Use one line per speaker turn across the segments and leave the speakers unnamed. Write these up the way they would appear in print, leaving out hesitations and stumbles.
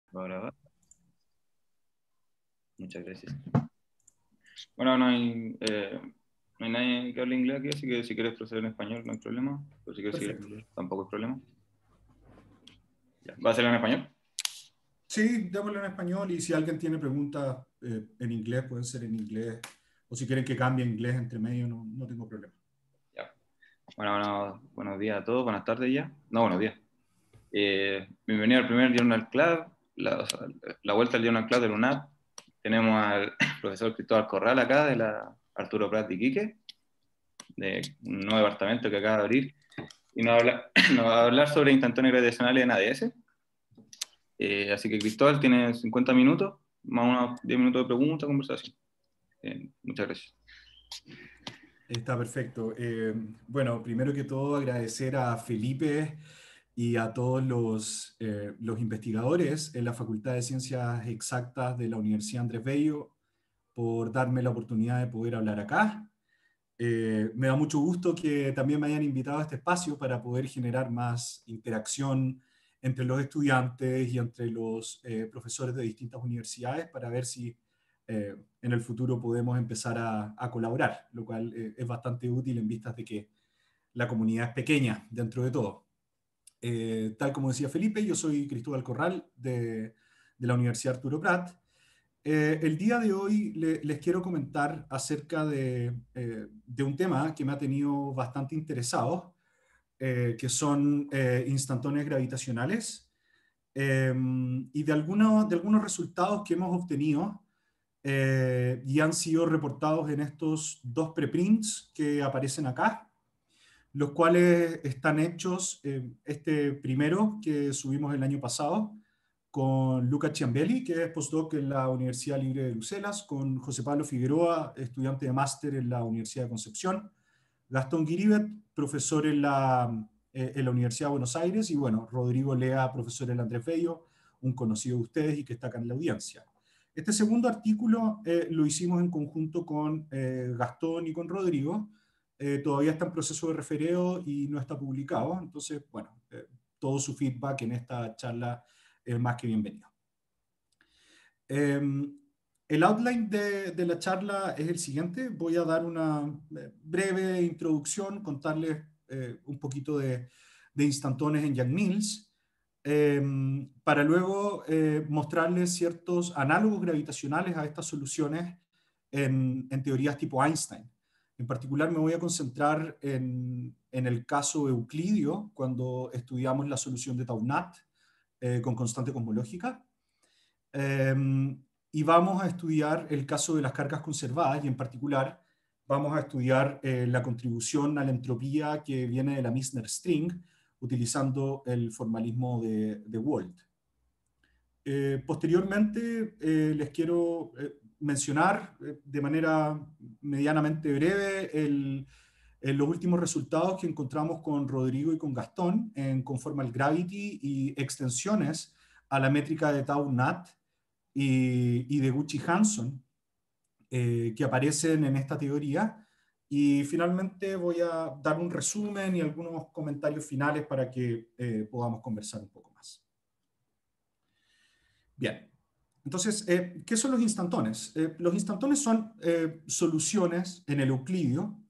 Va a grabar. Muchas gracias. Bueno, no hay nadie que hable inglés aquí, así que si quieres proceder en español no hay problema. Pero si quieres seguir en
Perfecto.
inglés tampoco hay problema. Ya. ¿Va a ser en español?
Sí, démoslo en español y si alguien tiene preguntas en inglés, pueden ser en inglés. O si quieren que cambie a inglés entre medio, no tengo problema.
Ya. Bueno, buenos días a todos, buenas tardes ya. No, buenos días. Bienvenido al primer Journal Club, la vuelta al Journal Club de UNAP. Tenemos al profesor Cristóbal Corral acá, de la Arturo Prat de Iquique, de un nuevo departamento que acaba de abrir. Y nos va a hablar sobre instantáneos gravitacionales en ADS. Así que Cristóbal tiene 50 minutos, más unos 10 minutos de pregunta, conversación. Muchas gracias.
Está perfecto. Bueno, primero que todo agradecer a Felipe y a todos los investigadores en la Facultad de Ciencias Exactas de la Universidad Andrés Bello por darme la oportunidad de poder hablar acá. Me da mucho gusto que también me hayan invitado a este espacio para poder generar más interacción entre los estudiantes y entre los profesores de distintas universidades para ver si en el futuro podemos empezar a colaborar, lo cual es bastante útil en vistas de que la comunidad es pequeña dentro de todo. Tal como decía Felipe, yo soy Cristóbal Corral de la Universidad Arturo Prat. El día de hoy les quiero comentar acerca de un tema que me ha tenido bastante interesado, que son instantones gravitacionales y de algunos resultados que hemos obtenido y han sido reportados en estos dos preprints que aparecen acá, los cuales están hechos, este primero que subimos el año pasado, con Luca Ciambelli, que es postdoc en la Universidad Libre de Bruselas, con José Pablo Figueroa, estudiante de máster en la Universidad de Concepción, Gastón Guiribet, profesor en la Universidad de Buenos Aires, y bueno, Rodrigo Lea, profesor en la Andrés Bello, un conocido de ustedes y que está acá en la audiencia. Este segundo artículo lo hicimos en conjunto con Gastón y con Rodrigo. Todavía está en proceso de refereo y no está publicado, entonces, bueno, todo su feedback en esta charla es más que bienvenido. El outline de la charla es el siguiente. Voy a dar una breve introducción, contarles un poquito de instantones en Yang-Mills, para luego mostrarles ciertos análogos gravitacionales a estas soluciones en teorías tipo Einstein. En particular me voy a concentrar en el caso euclidio, cuando estudiamos la solución de Tau-NAT con constante cosmológica. Y vamos a estudiar el caso de las cargas conservadas y en particular vamos a estudiar la contribución a la entropía que viene de la Misner String utilizando el formalismo de Wald. Posteriormente les quiero mencionar de manera medianamente breve los últimos resultados que encontramos con Rodrigo y con Gastón en Conformal Gravity y extensiones a la métrica de Tau-NAT y de Gucci-Hanson que aparecen en esta teoría. Y finalmente voy a dar un resumen y algunos comentarios finales para que podamos conversar un poco más. Bien, entonces, ¿qué son los instantones? Los instantones son soluciones en el euclidio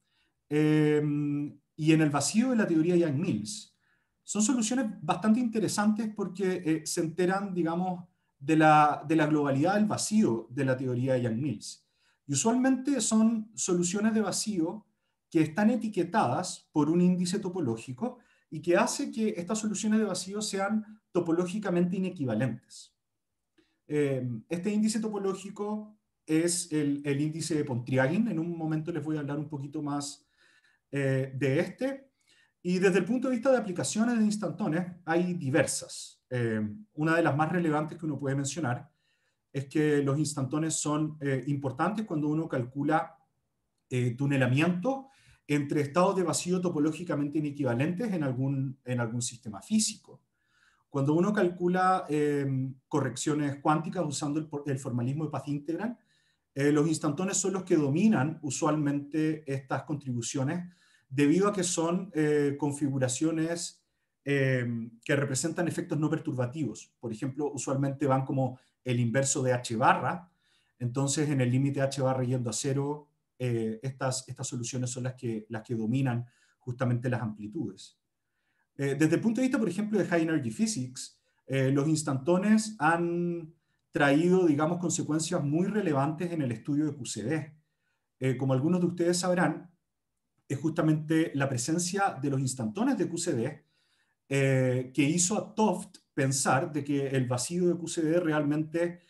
y en el vacío de la teoría de Yang-Mills. Son soluciones bastante interesantes porque se enteran, digamos, de la globalidad del vacío de la teoría de Yang-Mills. Y usualmente son soluciones de vacío que están etiquetadas por un índice topológico y que hace que estas soluciones de vacío sean topológicamente inequivalentes. Este índice topológico es el índice de Pontryagin. En un momento les voy a hablar un poquito más de este. Y desde el punto de vista de aplicaciones de instantones, hay diversas. Una de las más relevantes que uno puede mencionar es que los instantones son importantes cuando uno calcula tunelamiento entre estados de vacío topológicamente inequivalentes en algún sistema físico. Cuando uno calcula correcciones cuánticas usando el formalismo de paz integral, los instantones son los que dominan usualmente estas contribuciones debido a que son configuraciones que representan efectos no perturbativos. Por ejemplo, usualmente van como el inverso de h barra. Entonces, en el límite h barra yendo a cero, estas soluciones son las que dominan justamente las amplitudes. Desde el punto de vista, por ejemplo, de High Energy Physics, los instantones han traído, digamos, consecuencias muy relevantes en el estudio de QCD. Como algunos de ustedes sabrán, es justamente la presencia de los instantones de QCD que hizo a Toft pensar de que el vacío de QCD realmente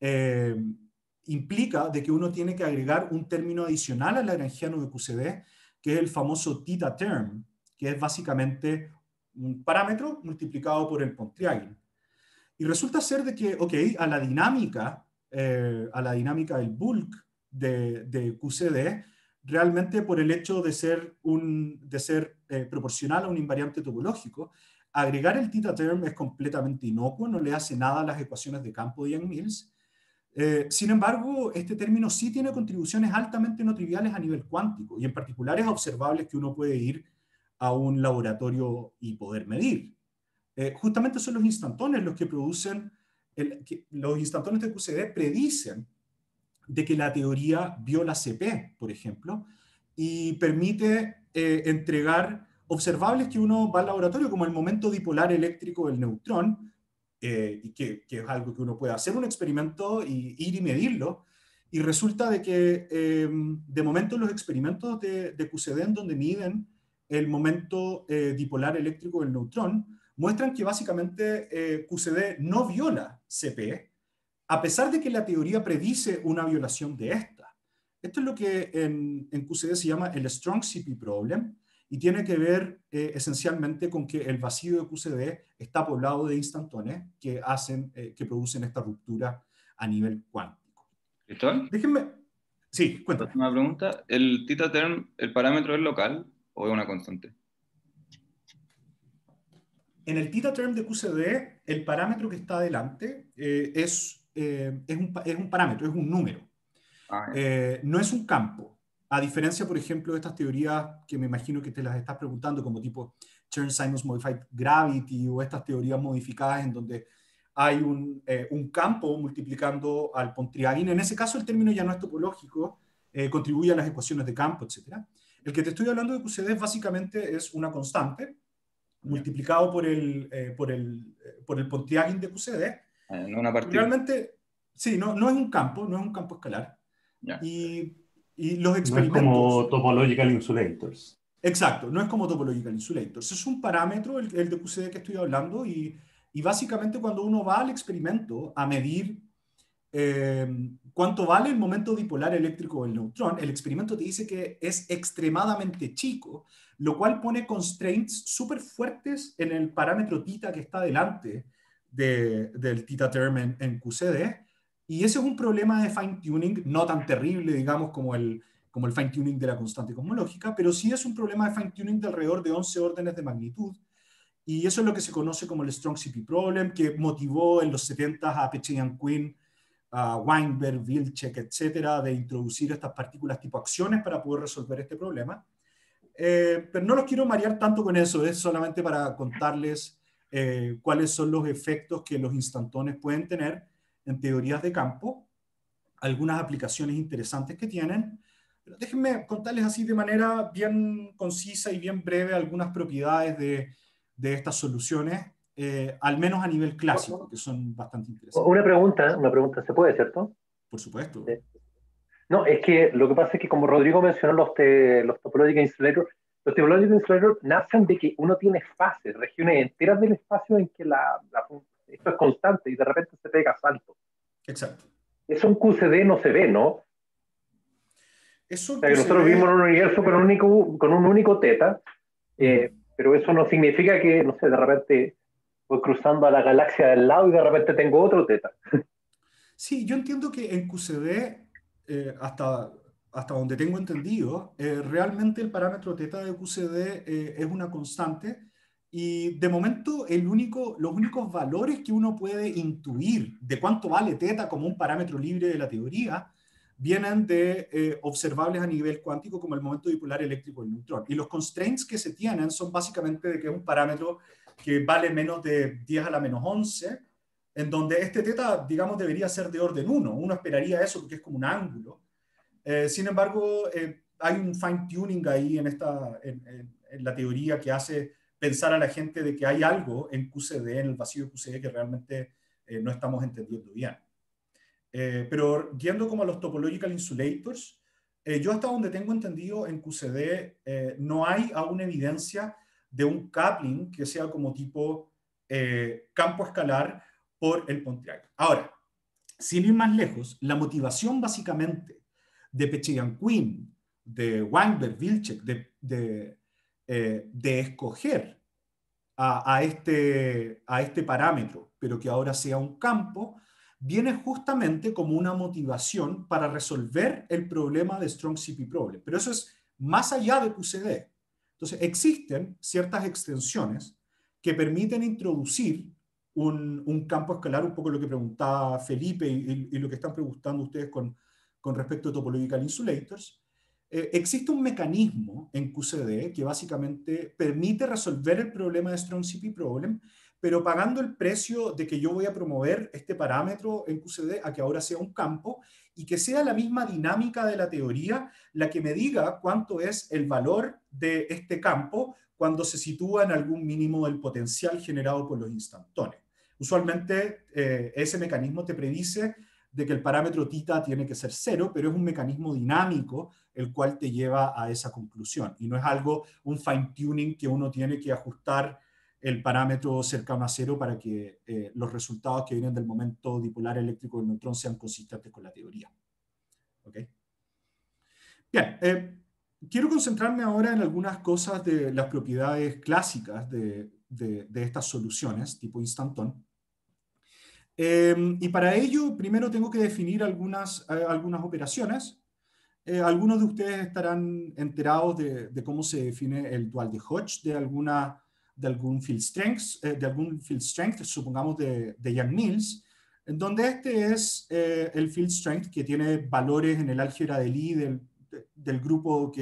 implica de que uno tiene que agregar un término adicional al lagrangiano de QCD, que es el famoso theta term, que es básicamente un parámetro multiplicado por el Pontryagin. Y resulta ser de que, ok, a la dinámica del bulk de QCD, realmente por el hecho de ser proporcional a un invariante topológico, agregar el theta term es completamente inocuo, no le hace nada a las ecuaciones de campo de Yang-Mills. Sin embargo, este término sí tiene contribuciones altamente no triviales a nivel cuántico, y en particular es observable que uno puede ir a un laboratorio y poder medir. Justamente son los instantones los que producen, los instantones de QCD predicen de que la teoría viola CP, por ejemplo, y permite entregar observables que uno va al laboratorio, como el momento dipolar eléctrico del neutrón, y que es algo que uno puede hacer un experimento y ir y medirlo, y resulta de que de momento los experimentos de QCD en donde miden el momento dipolar eléctrico del neutrón muestran que básicamente QCD no viola CP, a pesar de que la teoría predice una violación de esta. Esto es lo que en QCD se llama el Strong CP Problem, y tiene que ver esencialmente con que el vacío de QCD está poblado de instantones que producen esta ruptura a nivel cuántico.
¿Cristóbal?
Déjenme... Sí, cuéntame.
Una pregunta. ¿El theta term, el parámetro es local o es una constante?
En el theta term de QCD, el parámetro que está adelante es un parámetro, es un número. No es un campo. A diferencia, por ejemplo, de estas teorías que me imagino que te las estás preguntando, como tipo Chern-Simons Modified Gravity, o estas teorías modificadas en donde hay un campo multiplicando al Pontryagin. En ese caso, el término ya no es topológico, contribuye a las ecuaciones de campo, etc. El que te estoy hablando de QCD básicamente es una constante multiplicado por el Pontryagin de QCD.
No una partida.
Realmente, sí, no es un campo, no es un campo escalar. Y los experimentos...
No es como topological insulators.
Exacto, no es como topological insulators. Es un parámetro, el de QCD que estoy hablando, y básicamente cuando uno va al experimento a medir cuánto vale el momento dipolar eléctrico del neutrón, el experimento te dice que es extremadamente chico, lo cual pone constraints súper fuertes en el parámetro θ que está delante del θ term en QCD, y ese es un problema de fine-tuning, no tan terrible, digamos, como el fine-tuning de la constante cosmológica, pero sí es un problema de fine-tuning de alrededor de 11 órdenes de magnitud, y eso es lo que se conoce como el Strong CP Problem, que motivó en los 70 a Pecheyan-Quinn, a Weinberg, Wilczek, etcétera, de introducir estas partículas tipo acciones para poder resolver este problema. Pero no los quiero marear tanto con eso, es solamente para contarles cuáles son los efectos que los instantones pueden tener en teorías de campo, algunas aplicaciones interesantes que tienen. Pero déjenme contarles así de manera bien concisa y bien breve algunas propiedades de estas soluciones, al menos a nivel clásico, que son bastante interesantes.
Una pregunta, ¿se puede, cierto?
Por supuesto.
No, es que lo que pasa es que como Rodrigo mencionó los topological insulators, los topological insulators nacen de que uno tiene fases, regiones enteras del espacio en que esto es constante y de repente se pega salto.
Exacto.
Eso en QCD no se ve, ¿no?
Eso
o sea, que nosotros vimos un universo con un único θ, pero eso no significa que, no sé, de repente voy cruzando a la galaxia del lado y de repente tengo otro θ.
Sí, yo entiendo que en QCD, hasta donde tengo entendido, realmente el parámetro θ de QCD es una constante, y de momento los únicos valores que uno puede intuir de cuánto vale θ como un parámetro libre de la teoría vienen de observables a nivel cuántico, como el momento dipolar eléctrico del neutrón. Y los constraints que se tienen son básicamente de que es un parámetro que vale menos de 10 a la menos 11, en donde este teta, digamos, debería ser de orden 1. Uno esperaría eso porque es como un ángulo. Sin embargo, hay un fine-tuning ahí en la teoría que hace pensar a la gente de que hay algo en QCD, en el vacío de QCD, que realmente no estamos entendiendo bien. Pero yendo como a los topological insulators, yo hasta donde tengo entendido en QCD no hay aún evidencia de un coupling que sea como tipo campo escalar por el Pontryagin. Ahora, sin ir más lejos, la motivación básicamente de Pecheyan-Quinn, de Weinberg, Wilczek, de escoger a este parámetro, pero que ahora sea un campo, viene justamente como una motivación para resolver el problema de Strong CP problem. Pero eso es más allá de QCD. Entonces, existen ciertas extensiones que permiten introducir un campo escalar, un poco lo que preguntaba Felipe y lo que están preguntando ustedes con respecto a topological insulators. Existe un mecanismo en QCD que básicamente permite resolver el problema de Strong CP problem, pero pagando el precio de que yo voy a promover este parámetro en QCD a que ahora sea un campo y que sea la misma dinámica de la teoría la que me diga cuánto es el valor de este campo cuando se sitúa en algún mínimo del potencial generado por los instantones. Usualmente ese mecanismo te predice de que el parámetro θ tiene que ser 0, pero es un mecanismo dinámico el cual te lleva a esa conclusión. Y no es algo, un fine-tuning que uno tiene que ajustar el parámetro cercano a 0 para que los resultados que vienen del momento dipolar eléctrico del neutrón sean consistentes con la teoría. ¿Okay? Bien, quiero concentrarme ahora en algunas cosas de las propiedades clásicas de estas soluciones tipo instantón. Y para ello, primero tengo que definir algunas operaciones. Algunos de ustedes estarán enterados de cómo se define el dual de Hodge de algún field strength, supongamos de Yang-Mills, en donde este es el field strength que tiene valores en el álgebra de Lie del grupo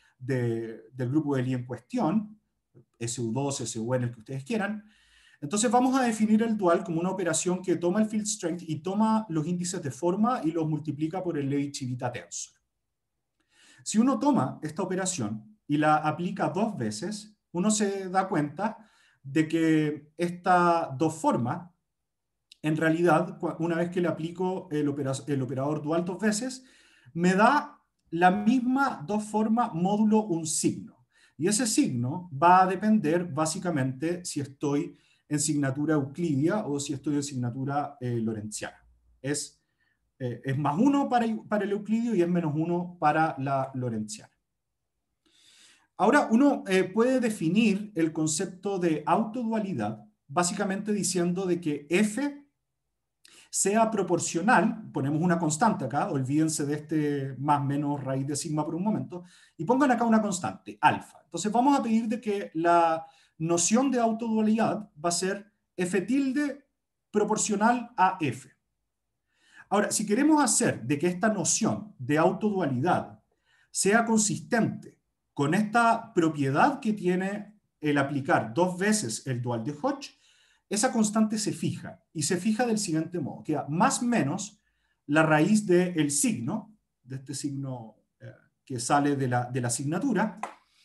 de Lie en cuestión, SU2, SUN, el que ustedes quieran. Entonces vamos a definir el dual como una operación que toma el field strength y toma los índices de forma y los multiplica por el Levi-Civita tensor. Si uno toma esta operación y la aplica 2 veces, uno se da cuenta de que esta dos formas, en realidad, una vez que le aplico el operador dual 2 veces, me da la misma dos formas módulo un signo. Y ese signo va a depender básicamente si estoy en signatura euclidia o si estoy en signatura lorentziana. Es más 1 para el euclidio y es menos 1 para la lorentziana. Ahora, uno puede definir el concepto de autodualidad básicamente diciendo de que F sea proporcional, ponemos una constante acá, olvídense de este más menos raíz de sigma por un momento, y pongan acá una constante, alfa. Entonces vamos a pedir de que la noción de autodualidad va a ser F tilde proporcional a F. Ahora, si queremos hacer de que esta noción de autodualidad sea consistente con esta propiedad que tiene el aplicar 2 veces el dual de Hodge, esa constante se fija, y se fija del siguiente modo. Queda más o menos la raíz del signo, de este signo que sale de la asignatura,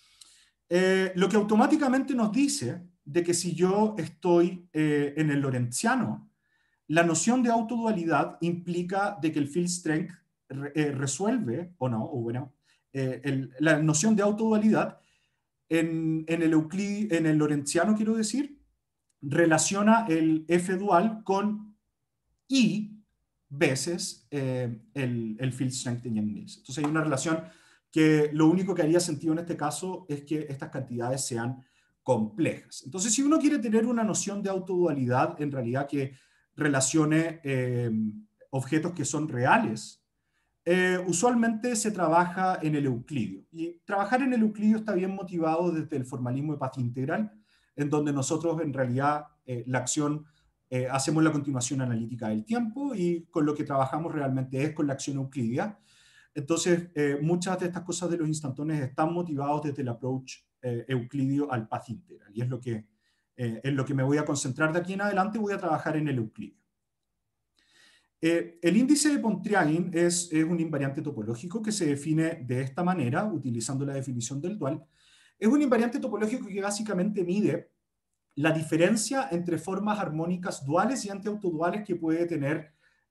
lo que automáticamente nos dice de que si yo estoy en el lorentziano, la noción de autodualidad implica de que el field strength resuelve, o no, o bueno, la noción de autodualidad en el lorentziano, quiero decir, relaciona el F dual con I veces el field strength de Yang-Mills. Entonces hay una relación que lo único que haría sentido en este caso es que estas cantidades sean complejas. Entonces, si uno quiere tener una noción de autodualidad, en realidad que relacione objetos que son reales, usualmente se trabaja en el euclidio. Y trabajar en el euclidio está bien motivado desde el formalismo de paz integral, en donde nosotros en realidad la acción hacemos la continuación analítica del tiempo y con lo que trabajamos realmente es con la acción euclidia. Entonces, muchas de estas cosas de los instantones están motivados desde el approach euclidio al path integral, y es lo que en lo que me voy a concentrar de aquí en adelante, voy a trabajar en el euclidio. El índice de Pontryagin es un invariante topológico que se define de esta manera, utilizando la definición del dual. Es un invariante topológico que básicamente mide la diferencia entre formas armónicas duales y antiautoduales que puede tener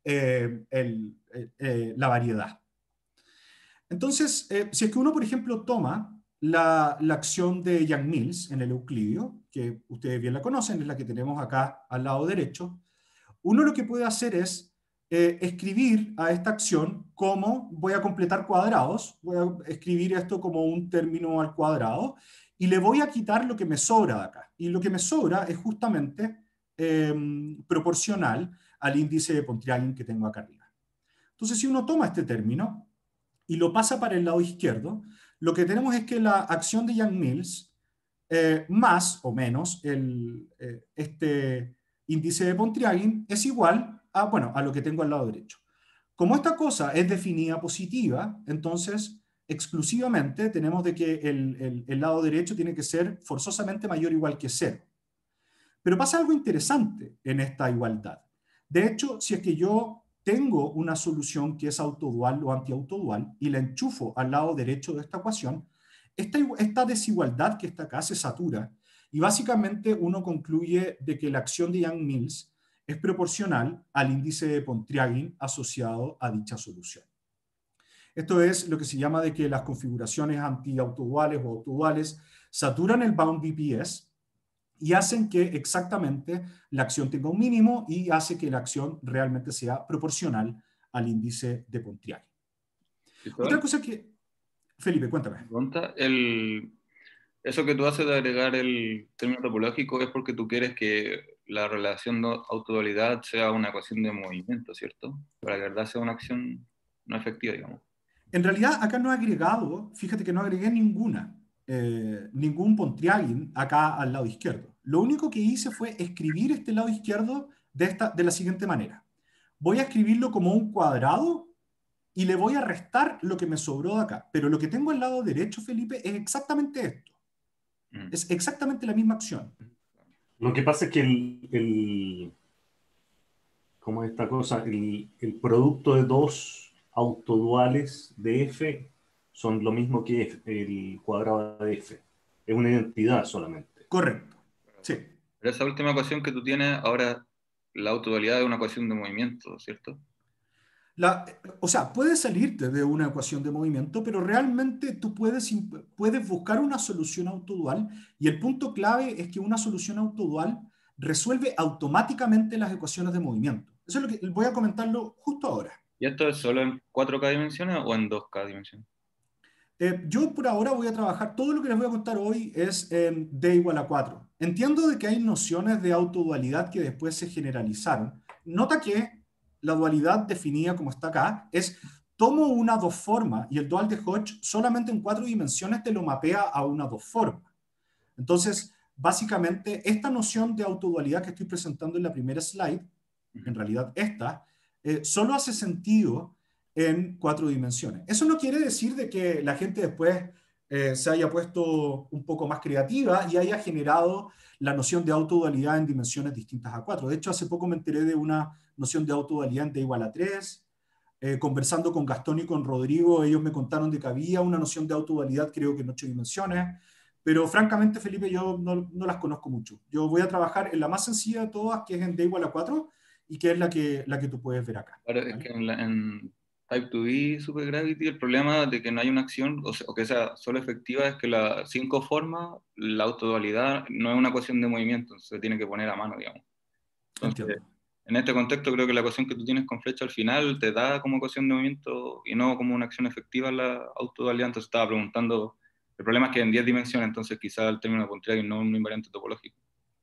la variedad. Entonces, si es que uno, por ejemplo, toma la acción de Yang-Mills en el euclidio, que ustedes bien la conocen, es la que tenemos acá al lado derecho, uno lo que puede hacer es escribir a esta acción como voy a completar cuadrados, voy a escribir esto como un término al cuadrado, y le voy a quitar lo que me sobra de acá. Y lo que me sobra es justamente proporcional al índice de Pontryagin que tengo acá arriba. Entonces, si uno toma este término y lo pasa para el lado izquierdo, lo que tenemos es que la acción de Yang-Mills más o menos este índice de Pontryagin es igual a lo que tengo al lado derecho. Como esta cosa es definida positiva, entonces exclusivamente tenemos de que el lado derecho tiene que ser forzosamente mayor o igual que 0. Pero pasa algo interesante en esta igualdad. De hecho, si es que yo tengo una solución que es autodual o antiautodual y la enchufo al lado derecho de esta ecuación, esta desigualdad que está acá se satura y básicamente uno concluye de que la acción de Yang-Mills es proporcional al índice de Pontryagin asociado a dicha solución. Esto es lo que se llama de que las configuraciones antiautoduales o autoduales saturan el bound BPS y hacen que exactamente la acción tenga un mínimo y hace que la acción realmente sea proporcional al índice de Pontryagin. Otra cosa que... Felipe, cuéntame.
Eso que tú haces de agregar el término topológico es porque tú quieres que la relación de autodualidad sea una ecuación de movimiento, ¿cierto? Para que la verdad sea una acción no efectiva, digamos.
En realidad, acá no he agregado, fíjate que no agregué ningún Pontryagin acá al lado izquierdo. Lo único que hice fue escribir este lado izquierdo de la siguiente manera. Voy a escribirlo como un cuadrado y le voy a restar lo que me sobró de acá. Pero lo que tengo al lado derecho, Felipe, es exactamente esto. Es exactamente la misma acción.
Lo que pasa es que ¿cómo es esta cosa? El producto de dos autoduales de F son lo mismo que el cuadrado de F. Es una identidad solamente.
Correcto. Sí.
Pero esa última ecuación que tú tienes, ahora la autodualidad es una ecuación de movimiento, ¿cierto?
O sea, puedes salirte de una ecuación de movimiento, pero realmente tú puedes buscar una solución autodual y el punto clave es que una solución autodual resuelve automáticamente las ecuaciones de movimiento. Eso es lo que voy a comentarlo justo ahora.
¿Y esto es solo en 4K dimensiones o en 2K dimensiones?
Yo por ahora voy a trabajar, todo lo que les voy a contar hoy es en D igual a 4. Entiendo de que hay nociones de autodualidad que después se generalizaron. Nota que la dualidad definida como está acá es tomo una dos forma y el dual de Hodge solamente en 4 dimensiones te lo mapea a una dos forma. Entonces, básicamente, esta noción de autodualidad que estoy presentando en la primera slide, en realidad esta, solo hace sentido en 4 dimensiones. Eso no quiere decir de que la gente después se haya puesto un poco más creativa y haya generado la noción de autodualidad en dimensiones distintas a 4. De hecho, hace poco me enteré de una noción de autodualidad en D igual a 3. Conversando con Gastón y con Rodrigo, ellos me contaron de que había una noción de autodualidad, creo que en 8 dimensiones. Pero francamente, Felipe, yo no las conozco mucho. Yo voy a trabajar en la más sencilla de todas, que es en D igual a 4, y que es la que tú puedes ver acá.
Claro,
¿vale?
es que en Type-2D Supergravity el problema de que no hay una acción, o que sea solo efectiva, es que las 5 formas, la autodualidad no es una ecuación de movimiento, se tiene que poner a mano, digamos. Entonces,
Entiendo.
en este contexto creo que la ecuación que tú tienes con flecha al final te da como ecuación de movimiento y no como una acción efectiva la autodualidad. Entonces estaba preguntando, el problema es que en 10 dimensiones, entonces quizá el término de Pontryagin no es un invariante topológico.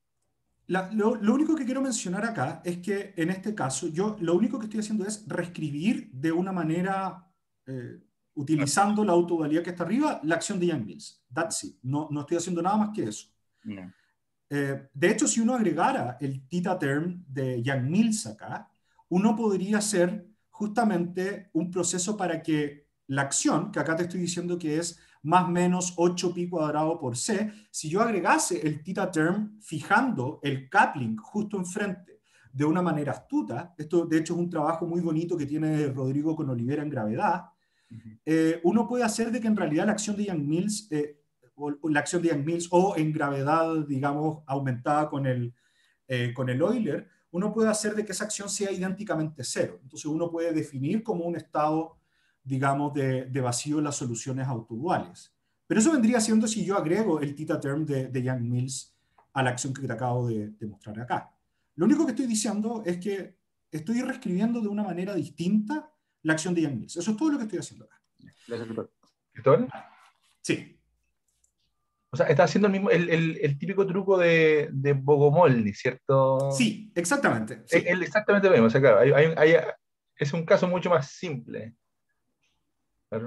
Lo único que quiero mencionar acá es que en este caso yo lo único que estoy haciendo es reescribir de una manera, utilizando la autodualidad que está arriba, la acción de Yang-Mills. That's it. No estoy haciendo nada más que eso.
No.
De hecho, si uno agregara el theta term de Yang-Mills acá, uno podría hacer justamente un proceso para que la acción, que acá te estoy diciendo que es más menos 8π² por c. Si yo agregase el theta term fijando el coupling justo enfrente de una manera astuta, esto de hecho es un trabajo muy bonito que tiene Rodrigo con Olivera en gravedad, uno puede hacer de que en realidad la acción de Yang-Mills, la acción de Yang-Mills o en gravedad, digamos, aumentada con el Euler, uno puede hacer de que esa acción sea idénticamente cero. Entonces uno puede definir como un estado, digamos, de vacío las soluciones autoduales. Pero eso vendría siendo si yo agrego el theta term de Yang-Mills a la acción que te acabo de mostrar acá. Lo único que estoy diciendo es que estoy reescribiendo de una manera distinta la acción de Yang-Mills. Eso es todo lo que estoy haciendo acá.
Gracias, Cristóbal. ¿Cristóbal?
Sí.
O sea, está haciendo el mismo, el típico truco de Bogomolny, ¿cierto?
Sí, exactamente. Sí.
Exactamente lo mismo. O sea, claro, es un caso mucho más simple. Claro.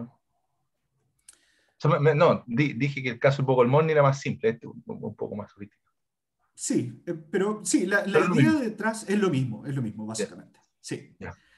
O sea, no, dije que el caso de Bogomolny era más simple, este un poco más sofisticado.
Sí, pero sí, la idea detrás es lo mismo, básicamente. Sí.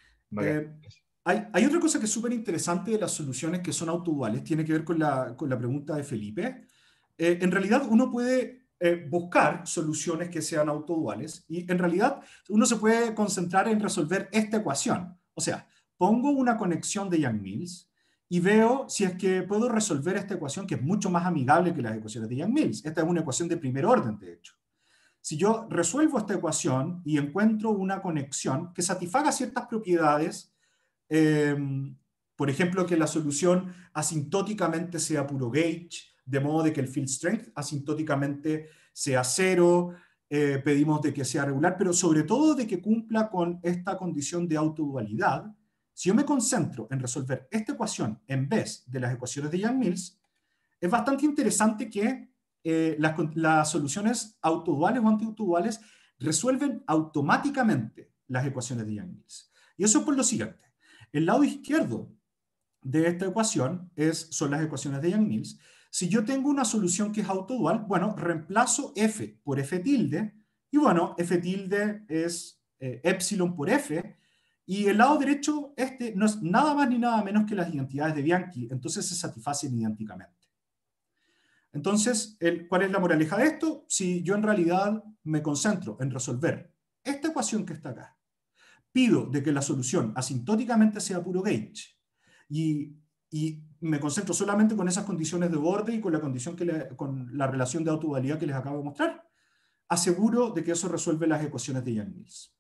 Hay otra cosa que es súper interesante de las soluciones que son autoduales, tiene que ver con la pregunta de Felipe. En realidad uno puede buscar soluciones que sean autoduales y en realidad uno se puede concentrar en resolver esta ecuación. O sea, pongo una conexión de Yang-Mills y veo si es que puedo resolver esta ecuación que es mucho más amigable que las ecuaciones de Yang-Mills. Esta es una ecuación de primer orden, de hecho. Si yo resuelvo esta ecuación y encuentro una conexión que satisfaga ciertas propiedades, por ejemplo, que la solución asintóticamente sea puro gauge, de modo de que el field strength asintóticamente sea cero, pedimos de que sea regular, pero sobre todo de que cumpla con esta condición de autodualidad. Si yo me concentro en resolver esta ecuación en vez de las ecuaciones de Yang-Mills, es bastante interesante que las soluciones autoduales o antiautoduales resuelven automáticamente las ecuaciones de Yang-Mills. Y eso es por lo siguiente. El lado izquierdo de esta ecuación son las ecuaciones de Yang-Mills. Si yo tengo una solución que es autodual, bueno, reemplazo f por f tilde, y bueno, f tilde es epsilon por f, y el lado derecho, no es nada más ni nada menos que las identidades de Bianchi, entonces se satisfacen idénticamente. Entonces, ¿cuál es la moraleja de esto? Si yo en realidad me concentro en resolver esta ecuación que está acá, pido de que la solución asintóticamente sea puro gauge y me concentro solamente con esas condiciones de borde y con la relación de autodualidad que les acabo de mostrar, aseguro de que eso resuelve las ecuaciones de Yang-Mills.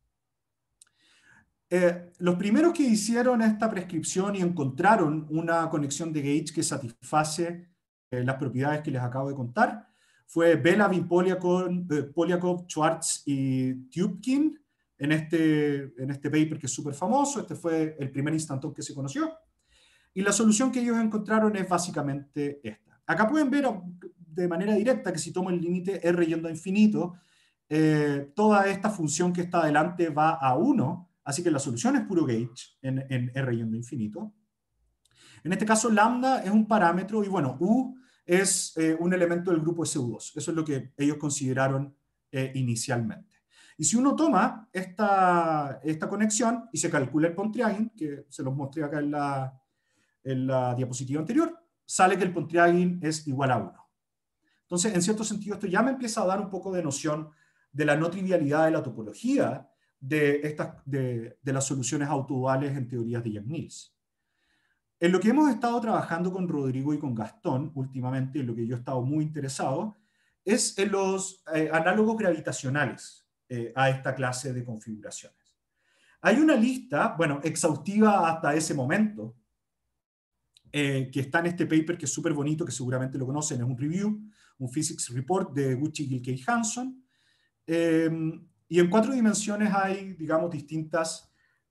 Los primeros que hicieron esta prescripción y encontraron una conexión de gauge que satisface las propiedades que les acabo de contar fue Belavin, Polyakov, Schwartz y Tubkin en este paper que es súper famoso. Este fue el primer instantón que se conoció. Y la solución que ellos encontraron es básicamente esta. Acá pueden ver de manera directa que si tomo el límite R yendo a infinito, toda esta función que está adelante va a 1, así que la solución es puro gauge en R yendo a infinito. En este caso, lambda es un parámetro y bueno, U es un elemento del grupo SU2. Eso es lo que ellos consideraron inicialmente. Y si uno toma esta conexión y se calcula el Pontryagin, que se los mostré acá en la diapositiva anterior, sale que el Pontryagin es igual a 1. Entonces, en cierto sentido, esto ya me empieza a dar un poco de noción de la no trivialidad de la topología de las soluciones autoduales en teorías de Yang-Mills. En lo que hemos estado trabajando con Rodrigo y con Gastón últimamente, en lo que yo he estado muy interesado, es en los análogos gravitacionales a esta clase de configuraciones. Hay una lista, bueno, exhaustiva hasta ese momento, que está en este paper que es súper bonito, que seguramente lo conocen, es un review, un physics report de Gucci, Gilkey y Hanson. Y en 4 dimensiones hay, digamos, distintas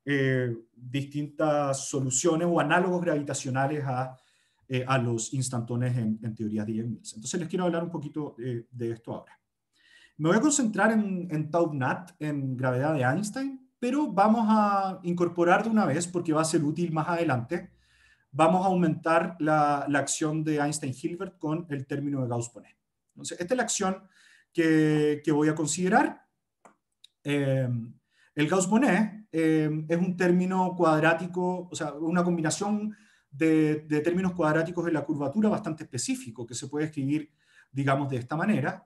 soluciones o análogos gravitacionales a los instantones en teorías de Yang-Mills. Entonces les quiero hablar un poquito de esto ahora. Me voy a concentrar en Tau-NAT, en gravedad de Einstein, pero vamos a incorporar de una vez, porque va a ser útil más adelante, vamos a aumentar la acción de Einstein-Hilbert con el término de Gauss-Bonnet. Entonces, esta es la acción que voy a considerar. El Gauss-Bonnet es un término cuadrático, o sea, una combinación de términos cuadráticos en la curvatura bastante específico, que se puede escribir, digamos, de esta manera.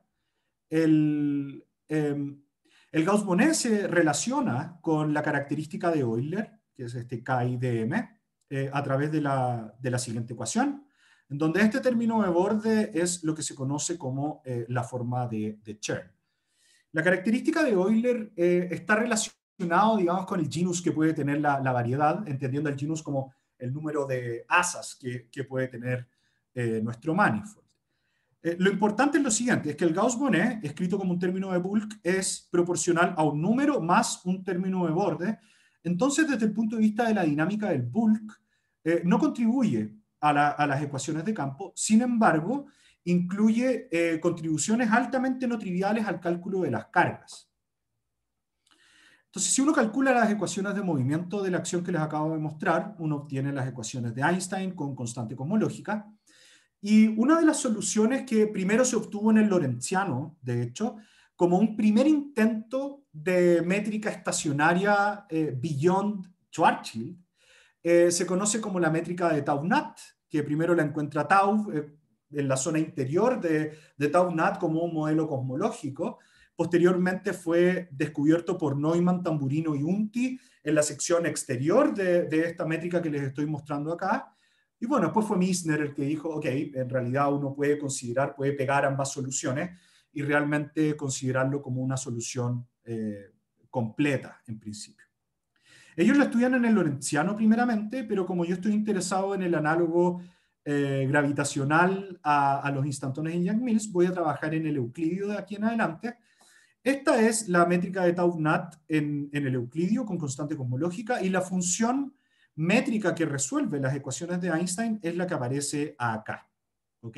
El Gauss-Bonnet se relaciona con la característica de Euler, que es este KI de M, a través de la siguiente ecuación, en donde este término de borde es lo que se conoce como la forma de Chern. La característica de Euler está relacionado, digamos, con el genus que puede tener la variedad, entendiendo el genus como el número de asas que puede tener nuestro manifold. Lo importante es lo siguiente, es que el Gauss-Bonnet, escrito como un término de bulk, es proporcional a un número más un término de borde. Entonces, desde el punto de vista de la dinámica del bulk, no contribuye a las ecuaciones de campo, sin embargo, incluye contribuciones altamente no triviales al cálculo de las cargas. Entonces, si uno calcula las ecuaciones de movimiento de la acción que les acabo de mostrar, uno obtiene las ecuaciones de Einstein con constante cosmológica. Y una de las soluciones que primero se obtuvo en el Lorentziano, de hecho, como un primer intento de métrica estacionaria beyond Schwarzschild, se conoce como la métrica de Tau-Nat, que primero la encuentra Tau en la zona interior de Tau-Nat como un modelo cosmológico. Posteriormente fue descubierto por Neumann, Tamburino y Unti en la sección exterior de esta métrica que les estoy mostrando acá. Y bueno, después fue Misner el que dijo, ok, en realidad uno puede pegar ambas soluciones y realmente considerarlo como una solución completa en principio. Ellos lo estudian en el Lorentziano primeramente, pero como yo estoy interesado en el análogo gravitacional a los instantones en Yang-Mills, voy a trabajar en el euclidio de aquí en adelante. Esta es la métrica de Tau-Nat en el euclidio con constante cosmológica, y la función métrica que resuelve las ecuaciones de Einstein es la que aparece acá. ¿Ok?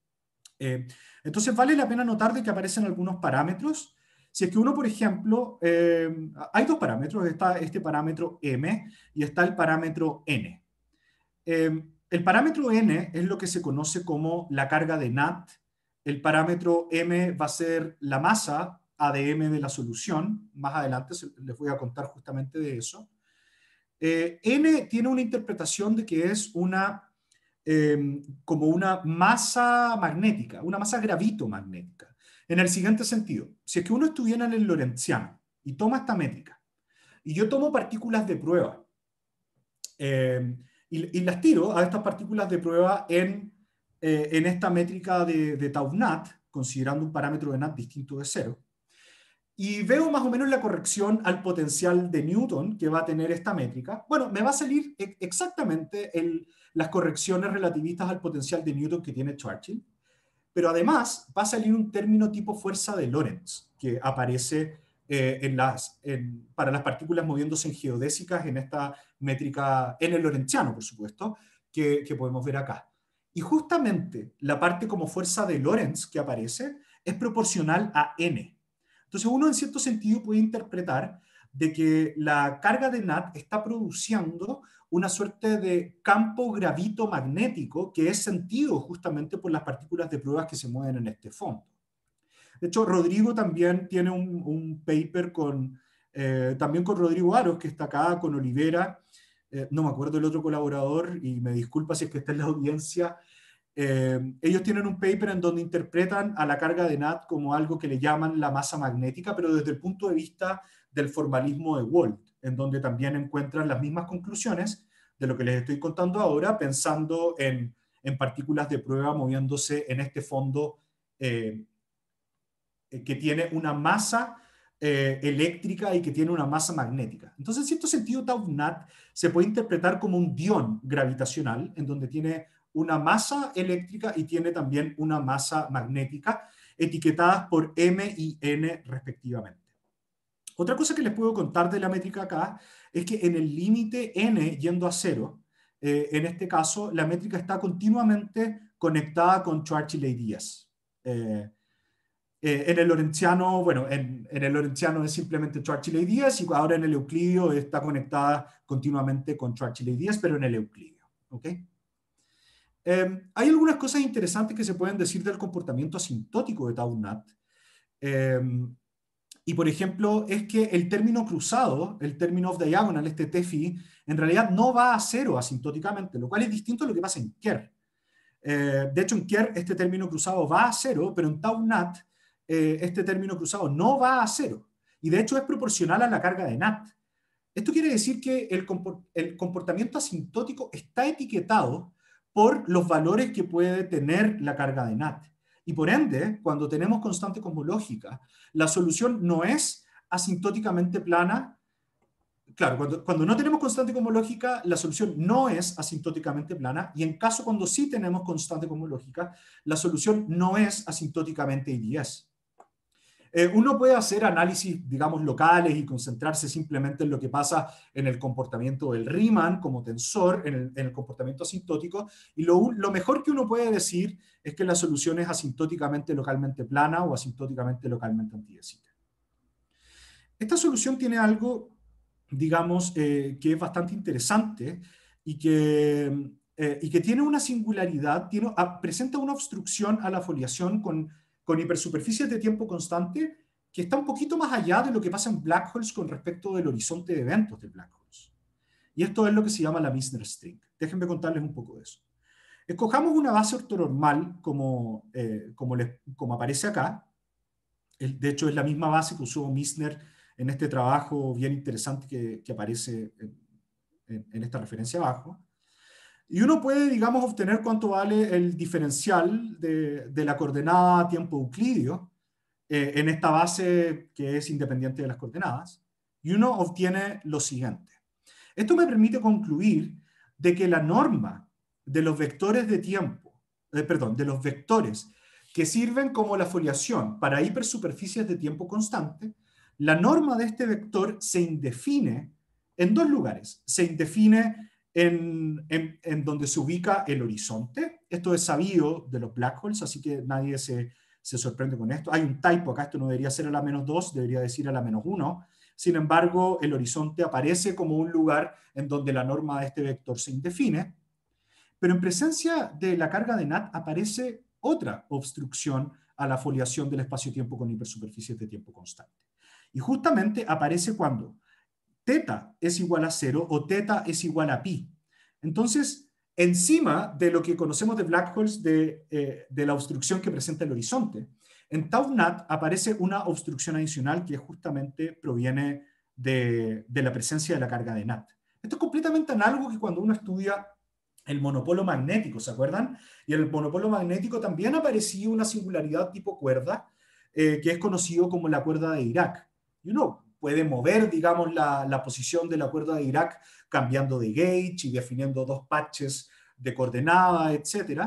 Entonces vale la pena notar de que aparecen algunos parámetros. Si es que uno, por ejemplo, hay dos parámetros, está este parámetro m y está el parámetro n. El parámetro n es lo que se conoce como la carga de Nat. El parámetro m va a ser la masa AdM de la solución. Más adelante les voy a contar justamente de eso. N tiene una interpretación de que es como una masa magnética, una masa gravitomagnética. En el siguiente sentido, si es que uno estuviera en el Lorentziano y toma esta métrica, y yo tomo partículas de prueba, y las tiro a estas partículas de prueba en esta métrica de Tau-Nat, considerando un parámetro de Nat distinto de 0, y veo más o menos la corrección al potencial de Newton que va a tener esta métrica, bueno, me va a salir exactamente las correcciones relativistas al potencial de Newton que tiene Schwarzschild, pero además va a salir un término tipo fuerza de Lorentz que aparece para las partículas moviéndose en geodésicas en esta métrica, en el Lorentziano, por supuesto, que podemos ver acá. Y justamente la parte como fuerza de Lorentz que aparece es proporcional a n. Entonces uno en cierto sentido puede interpretar de que la carga de Nat está produciendo una suerte de campo gravitomagnético que es sentido justamente por las partículas de pruebas que se mueven en este fondo. De hecho, Rodrigo también tiene un paper también con Rodrigo Aros, que está acá, con Olivera, no me acuerdo el otro colaborador, y me disculpa si es que está en la audiencia. Ellos tienen un paper en donde interpretan a la carga de Nat como algo que le llaman la masa magnética, pero desde el punto de vista del formalismo de Wolf, en donde también encuentran las mismas conclusiones de lo que les estoy contando ahora, pensando en partículas de prueba moviéndose en este fondo que tiene una masa eléctrica y que tiene una masa magnética. Entonces, en cierto sentido, Tau-Nat se puede interpretar como un dión gravitacional, en donde tiene una masa eléctrica y tiene también una masa magnética, etiquetadas por M y N respectivamente. Otra cosa que les puedo contar de la métrica acá es que en el límite N yendo a 0, en este caso, la métrica está continuamente conectada con Schwarzschild ideas. En el Lorentziano, bueno, en el Lorentziano es simplemente Schwarzschild ideas, y ahora en el Euclidio está conectada continuamente con Schwarzschild ideas, pero en el Euclidio. ¿Ok? Hay algunas cosas interesantes que se pueden decir del comportamiento asintótico de Tau-Nat. Y por ejemplo, es que el término cruzado, el término off diagonal, este TFI, en realidad no va a cero asintóticamente, lo cual es distinto a lo que pasa en Kerr. De hecho, en Kerr este término cruzado va a cero, pero en tau-NAT este término cruzado no va a cero. Y de hecho es proporcional a la carga de NAT. Esto quiere decir que el comportamiento asintótico está etiquetado por los valores que puede tener la carga de NAT. Y por ende, cuando tenemos constante cosmológica, la solución no es asintóticamente plana. Claro, cuando no tenemos constante cosmológica, la solución no es asintóticamente plana, y en caso cuando sí tenemos constante cosmológica, la solución no es asintóticamente IDS. Uno puede hacer análisis, digamos, locales y concentrarse simplemente en lo que pasa en el comportamiento del Riemann como tensor, en el comportamiento asintótico, y lo mejor que uno puede decir es que la solución es asintóticamente localmente plana o asintóticamente localmente antidesita. Esta solución tiene algo, digamos, que es bastante interesante y que tiene una singularidad, presenta una obstrucción a la foliación con hipersuperficies de tiempo constante que está un poquito más allá de lo que pasa en black holes con respecto del horizonte de eventos de black holes. Y esto es lo que se llama la Misner string. Déjenme contarles un poco de eso. Escojamos una base ortonormal como aparece acá. De hecho, es la misma base que usó Misner en este trabajo bien interesante que aparece en esta referencia abajo. Y uno puede, digamos, obtener cuánto vale el diferencial de la coordenada tiempo euclidio en esta base que es independiente de las coordenadas. Y uno obtiene lo siguiente. Esto me permite concluir de que la norma de los vectores de tiempo, de los vectores que sirven como la foliación para hipersuperficies de tiempo constante, la norma de este vector se indefine en dos lugares. Se indefine en donde se ubica el horizonte. Esto es sabido de los black holes, así que nadie se sorprende con esto. Hay un typo acá, esto no debería ser a la -2, debería decir a la -1. Sin embargo, el horizonte aparece como un lugar en donde la norma de este vector se indefine. Pero en presencia de la carga de NAT aparece otra obstrucción a la foliación del espacio-tiempo con hipersuperficies de tiempo constante. Y justamente aparece cuando θ es igual a 0 o θ es igual a pi. Entonces, encima de lo que conocemos de black holes de la obstrucción que presenta el horizonte, en tau-NAT aparece una obstrucción adicional que justamente proviene de la presencia de la carga de NAT. Esto es completamente análogo que cuando uno estudia el monopolo magnético, ¿se acuerdan? Y en el monopolo magnético también aparecía una singularidad tipo cuerda, que es conocido como la cuerda de Dirac. Y uno puede mover, digamos, la posición de la cuerda de Dirac cambiando de gauge y definiendo dos patches de coordenada, etc.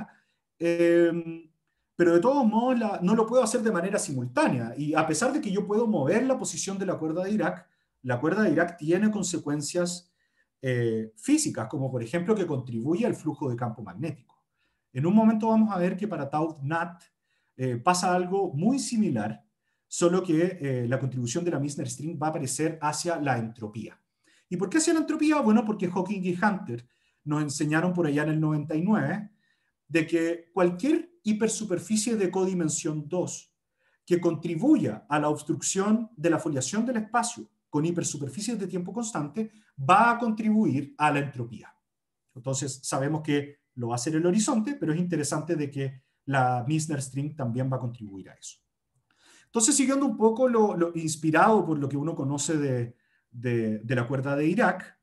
Pero de todos modos no lo puedo hacer de manera simultánea. Y a pesar de que yo puedo mover la posición de la cuerda de Dirac, la cuerda de Dirac tiene consecuencias físicas, como por ejemplo que contribuye al flujo de campo magnético. En un momento vamos a ver que para tau-NAT pasa algo muy similar, solo que la contribución de la Misner string va a aparecer hacia la entropía. ¿Y por qué hacia la entropía? Bueno, porque Hawking y Hunter nos enseñaron por allá en el 99 de que cualquier hipersuperficie de codimensión 2 que contribuya a la obstrucción de la foliación del espacio con hipersuperficies de tiempo constante, va a contribuir a la entropía. Entonces, sabemos que lo va a hacer el horizonte, pero es interesante de que la Misner string también va a contribuir a eso. Entonces, siguiendo un poco lo inspirado por lo que uno conoce de la cuerda de Dirac,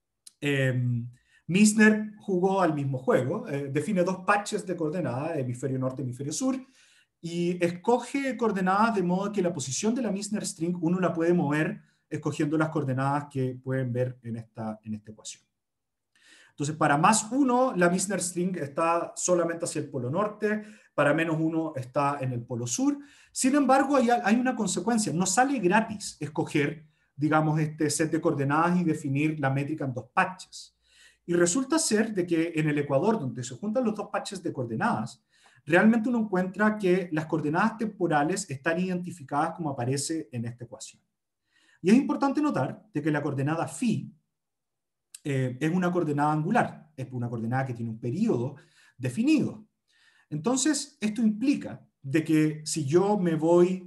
Misner jugó al mismo juego, define dos patches de coordenadas, hemisferio norte y hemisferio sur, y escoge coordenadas de modo que la posición de la Misner string uno la puede mover escogiendo las coordenadas que pueden ver en esta ecuación. Entonces, para +1, la Misner string está solamente hacia el polo norte, para -1 está en el polo sur. Sin embargo, hay una consecuencia. No sale gratis escoger, digamos, este set de coordenadas y definir la métrica en dos patches. Y resulta ser de que en el ecuador, donde se juntan los dos patches de coordenadas, realmente uno encuentra que las coordenadas temporales están identificadas como aparece en esta ecuación. Y es importante notar de que la coordenada phi es una coordenada angular, es una coordenada que tiene un período definido. Entonces, esto implica de que si yo me voy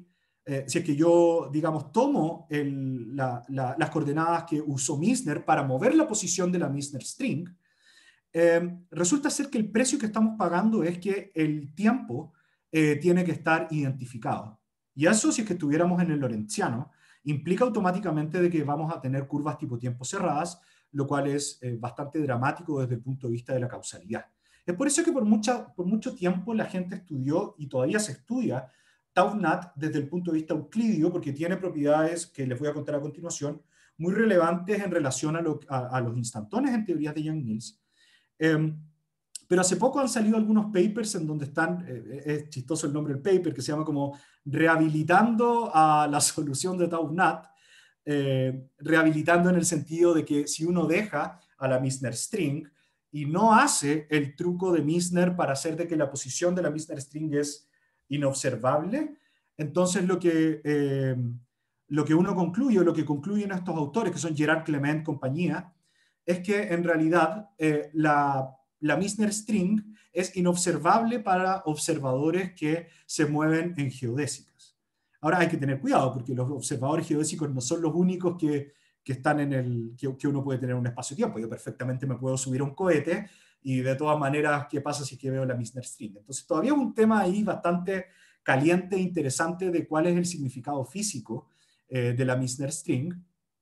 si es que yo, digamos, tomo las coordenadas que usó Misner para mover la posición de la Misner string, resulta ser que el precio que estamos pagando es que el tiempo tiene que estar identificado. Y eso, si es que estuviéramos en el lorentziano, implica automáticamente de que vamos a tener curvas tipo tiempo cerradas, lo cual es bastante dramático desde el punto de vista de la causalidad. Es por eso que por mucho tiempo la gente estudió, y todavía se estudia, tau-NAT desde el punto de vista euclidio, porque tiene propiedades que les voy a contar a continuación, muy relevantes en relación a los instantones en teorías de Yang-Mills. Pero hace poco han salido algunos papers en donde están, es chistoso el nombre del paper, que se llama como rehabilitando a la solución de tau-NAT, rehabilitando en el sentido de que si uno deja a la Misner string y no hace el truco de Misner para hacer de que la posición de la Misner string es inobservable, entonces lo que uno concluye, o lo que concluyen estos autores, que son Gerard Clement, compañía, es que en realidad la Misner string es inobservable para observadores que se mueven en geodésicas. Ahora hay que tener cuidado, porque los observadores geodésicos no son los únicos que están que uno puede tener un espacio-tiempo. Yo perfectamente me puedo subir a un cohete y de todas maneras, ¿qué pasa si es que veo la Misner string? Entonces todavía es un tema ahí bastante caliente e interesante de cuál es el significado físico de la Misner string.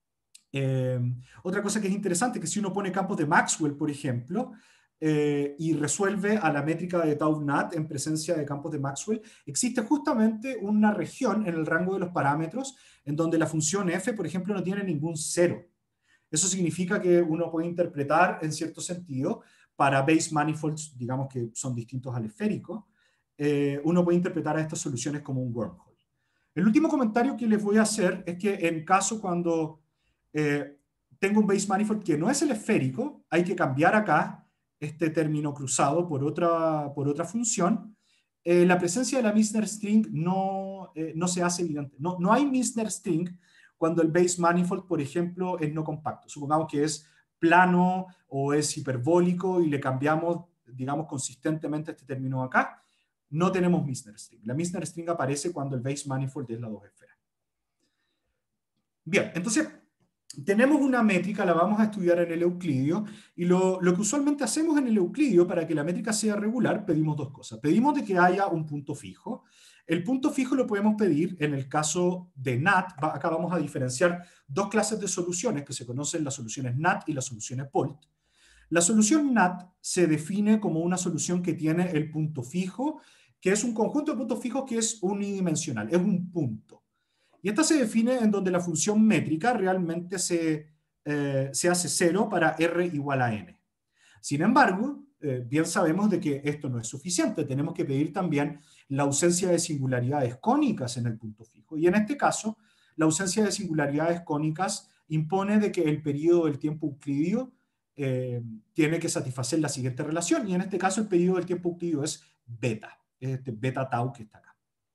Otra cosa que es interesante, que si uno pone campos de Maxwell, por ejemplo, y resuelve a la métrica de tau-NAT en presencia de campos de Maxwell, existe justamente una región en el rango de los parámetros en donde la función f, por ejemplo, no tiene ningún cero. Eso significa que uno puede interpretar, en cierto sentido, para base manifolds, digamos que son distintos al esférico, uno puede interpretar a estas soluciones como un wormhole. El último comentario que les voy a hacer es que en caso cuando tengo un base manifold que no es el esférico, hay que cambiar acá este término cruzado por otra función. La presencia de la Misner string no se hace evidente. No hay Misner string cuando el base manifold, por ejemplo, es no compacto. Supongamos que es plano o es hiperbólico y le cambiamos, digamos, consistentemente este término acá. No tenemos Misner string. La Misner string aparece cuando el base manifold es la 2 esfera. Bien, entonces tenemos una métrica, la vamos a estudiar en el euclidio, y lo que usualmente hacemos en el euclidio para que la métrica sea regular, pedimos dos cosas. Pedimos de que haya un punto fijo. El punto fijo lo podemos pedir en el caso de NAT. Acá vamos a diferenciar dos clases de soluciones que se conocen, las soluciones NAT y las soluciones POLT. La solución NAT se define como una solución que tiene el punto fijo, que es un conjunto de puntos fijos que es unidimensional, es un punto. Y esta se define en donde la función métrica realmente se hace 0 para r igual a n. Sin embargo, bien sabemos de que esto no es suficiente. Tenemos que pedir también la ausencia de singularidades cónicas en el punto fijo. Y en este caso, la ausencia de singularidades cónicas impone de que el periodo del tiempo euclidio tiene que satisfacer la siguiente relación. Y en este caso, el periodo del tiempo euclidio es beta. Es este beta tau que está acá.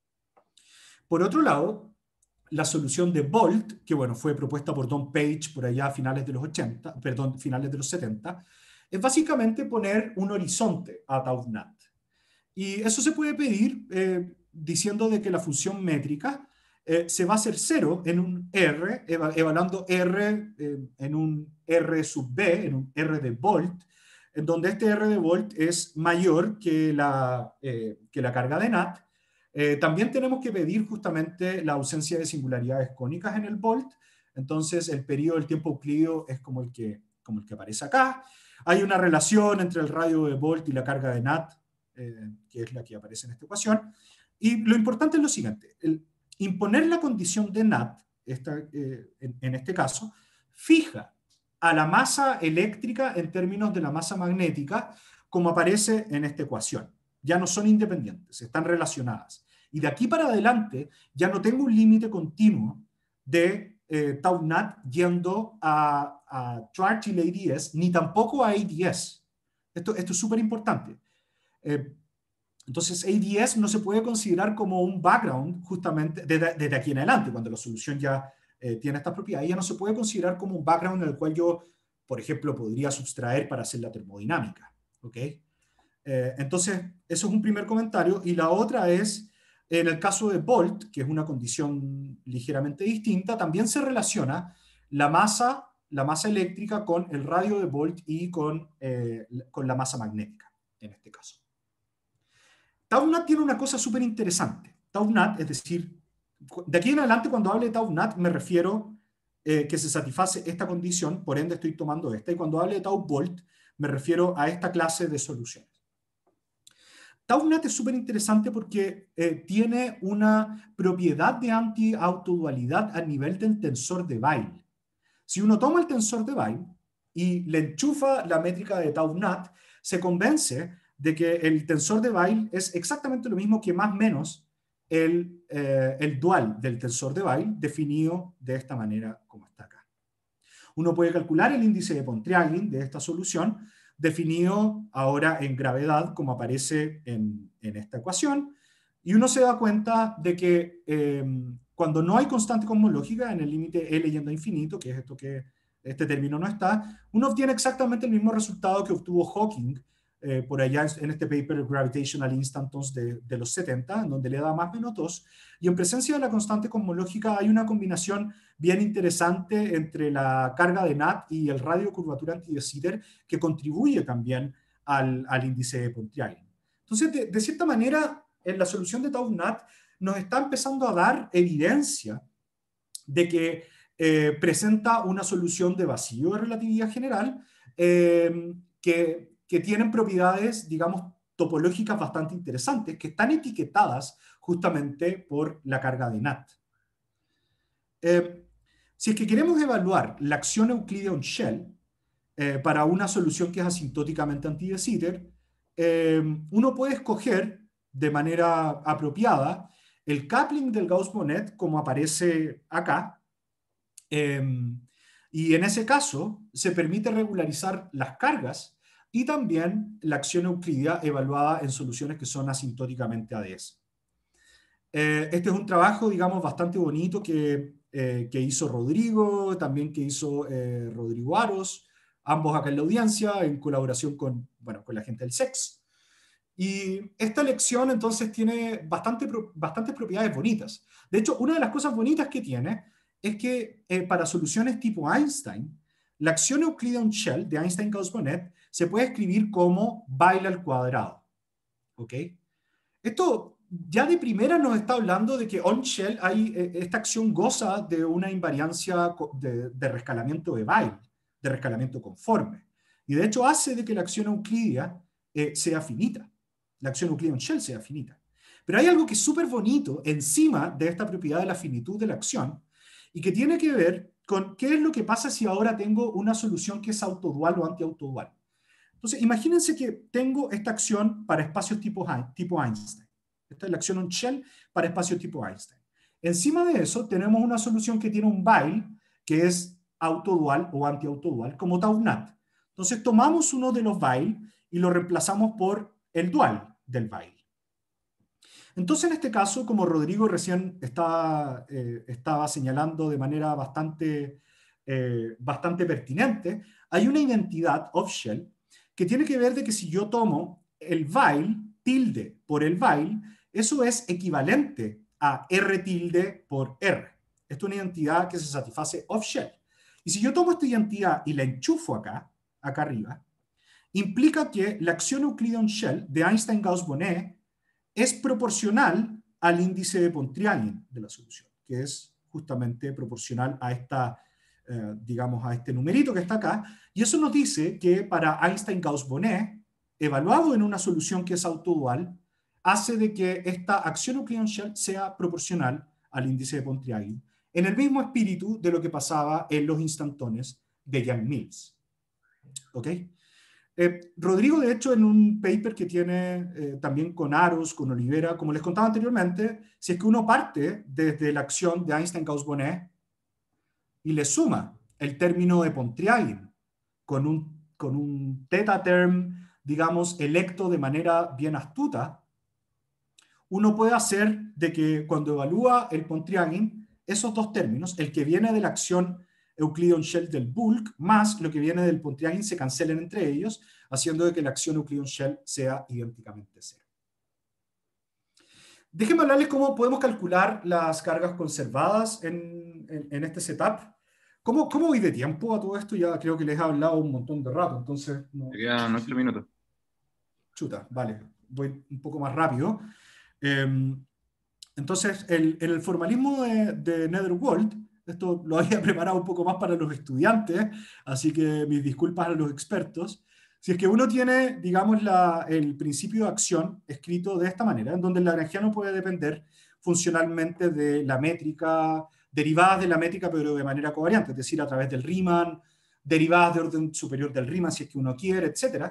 Por otro lado, la solución de Bolt, que bueno, fue propuesta por Don Page por allá a finales de los 70, es básicamente poner un horizonte a tau-NAT. Y eso se puede pedir diciendo de que la función métrica se va a hacer 0 en un R, evaluando R en un R sub B, en un R de Bolt, en donde este R de Bolt es mayor que la carga de NAT. También tenemos que pedir justamente la ausencia de singularidades cónicas en el Bolt. Entonces el periodo del tiempo euclidio es como el que aparece acá. Hay una relación entre el radio de Bolt y la carga de NAT, que es la que aparece en esta ecuación. Y lo importante es lo siguiente: imponer la condición de NAT, en este caso, fija a la masa eléctrica en términos de la masa magnética, como aparece en esta ecuación. Ya no son independientes, están relacionadas. Y de aquí para adelante ya no tengo un límite continuo de tau-NAT yendo a Schwarzschild ADS, ni tampoco a ADS. Esto es súper importante. Entonces, ADS no se puede considerar como un background justamente desde aquí en adelante, cuando la solución ya tiene estas propiedades, ya no se puede considerar como un background en el cual yo, por ejemplo, podría subtraer para hacer la termodinámica. ¿Ok? Entonces, eso es un primer comentario. Y la otra es En el caso de Bolt, que es una condición ligeramente distinta, también se relaciona la masa eléctrica con el radio de Bolt y con la masa magnética, en este caso. Tau-NAT tiene una cosa súper interesante. Tau-NAT, es decir, de aquí en adelante cuando hable de Tau-NAT me refiero que se satisface esta condición, por ende estoy tomando esta, y cuando hable de Tau-Bolt me refiero a esta clase de soluciones. Tau-NAT es súper interesante porque tiene una propiedad de anti-autodualidad a nivel del tensor de Weyl. Si uno toma el tensor de Weyl y le enchufa la métrica de Tau-NAT, se convence de que el tensor de Weyl es exactamente lo mismo que más o menos el dual del tensor de Weyl, definido de esta manera como está acá. Uno puede calcular el índice de Pontryagin de esta solución, definido ahora en gravedad, como aparece en esta ecuación, y uno se da cuenta de que cuando no hay constante cosmológica en el límite L yendo a infinito, que es esto que este término no está, uno obtiene exactamente el mismo resultado que obtuvo Hawking por allá en este paper Gravitational Instantons de los 70, en donde le da más menos 2, y en presencia de la constante cosmológica hay una combinación bien interesante entre la carga de NAT y el radio de curvatura anti-de Sitter que contribuye también al índice de Pontryagin. Entonces, de cierta manera, en la solución de Tau-NAT nos está empezando a dar evidencia de que presenta una solución de vacío de relatividad general que tienen propiedades, digamos, topológicas bastante interesantes, que están etiquetadas justamente por la carga de NAT. Si es que queremos evaluar la acción Euclidean-Shell para una solución que es asintóticamente anti-de Sitter, uno puede escoger de manera apropiada el coupling del Gauss-Bonnet como aparece acá, y en ese caso se permite regularizar las cargas y también la acción euclídea evaluada en soluciones que son asintóticamente ADS. Este es un trabajo, digamos, bastante bonito que hizo Rodrigo, también que hizo Rodrigo Aros, ambos acá en la audiencia, en colaboración con la gente del SEX. Y esta lección entonces tiene bastantes propiedades bonitas. De hecho, una de las cosas bonitas que tiene es que para soluciones tipo Einstein, la acción Euclidean-Shell de Einstein-Gauss-Bonnet se puede escribir como Weyl al cuadrado. ¿Ok? Esto ya de primera nos está hablando de que on-Shell esta acción goza de una invariancia de rescalamiento de Weyl, de rescalamiento conforme. Y de hecho hace de que la acción euclídea sea finita. La acción Euclidean-Shell sea finita. Pero hay algo que es súper bonito encima de esta propiedad de la finitud de la acción y que tiene que ver con qué es lo que pasa si ahora tengo una solución que es autodual o anti-autodual. Entonces, imagínense que tengo esta acción para espacios tipo Einstein. Esta es la acción on-Shell para espacios tipo Einstein. Encima de eso, tenemos una solución que tiene un Weyl, que es autodual o anti-autodual, como Tau-NAT. Entonces, tomamos uno de los Weyl y lo reemplazamos por el dual del Weyl. Entonces, en este caso, como Rodrigo recién estaba señalando de manera bastante pertinente, hay una identidad off-Shell que tiene que ver de que si yo tomo el Weyl tilde por el Weyl, eso es equivalente a R tilde por R. Esta es una identidad que se satisface off-Shell. Y si yo tomo esta identidad y la enchufo acá arriba, implica que la acción Euclidean-Shell de Einstein-Gauss-Bonnet es proporcional al índice de Pontryagin de la solución, que es justamente proporcional a digamos, a este numerito que está acá, y eso nos dice que para Einstein-Gauss-Bonnet, evaluado en una solución que es autodual, hace de que esta acción Euclidean-Shell sea proporcional al índice de Pontryagin, en el mismo espíritu de lo que pasaba en los instantones de Yang-Mills. ¿Ok? Rodrigo, de hecho, en un paper que tiene también con Aros, con Olivera, como les contaba anteriormente, si es que uno parte desde la acción de Einstein-Gauss-Bonnet y le suma el término de Pontryagin con un theta term, digamos, electo de manera bien astuta, uno puede hacer de que cuando evalúa el Pontryagin, esos dos términos, el que viene de la acción Euclidean-Shell del bulk más lo que viene del Pontryagin se cancelen entre ellos, haciendo de que la acción Euclidean-Shell sea idénticamente cero. Déjenme hablarles cómo podemos calcular las cargas conservadas en este setup. ¿Cómo voy de tiempo a todo esto? Ya creo que les he hablado un montón de rato, entonces... No,
Te quedan 8 minutos.
chuta, vale, voy un poco más rápido. Entonces, en el formalismo de Netherworld, esto lo había preparado un poco más para los estudiantes, así que mis disculpas a los expertos. Si es que uno tiene, digamos, el principio de acción escrito de esta manera, en donde el lagrangiano puede depender funcionalmente de la métrica, derivadas de la métrica, pero de manera covariante, es decir, a través del Riemann, derivadas de orden superior del Riemann, si es que uno quiere, etc.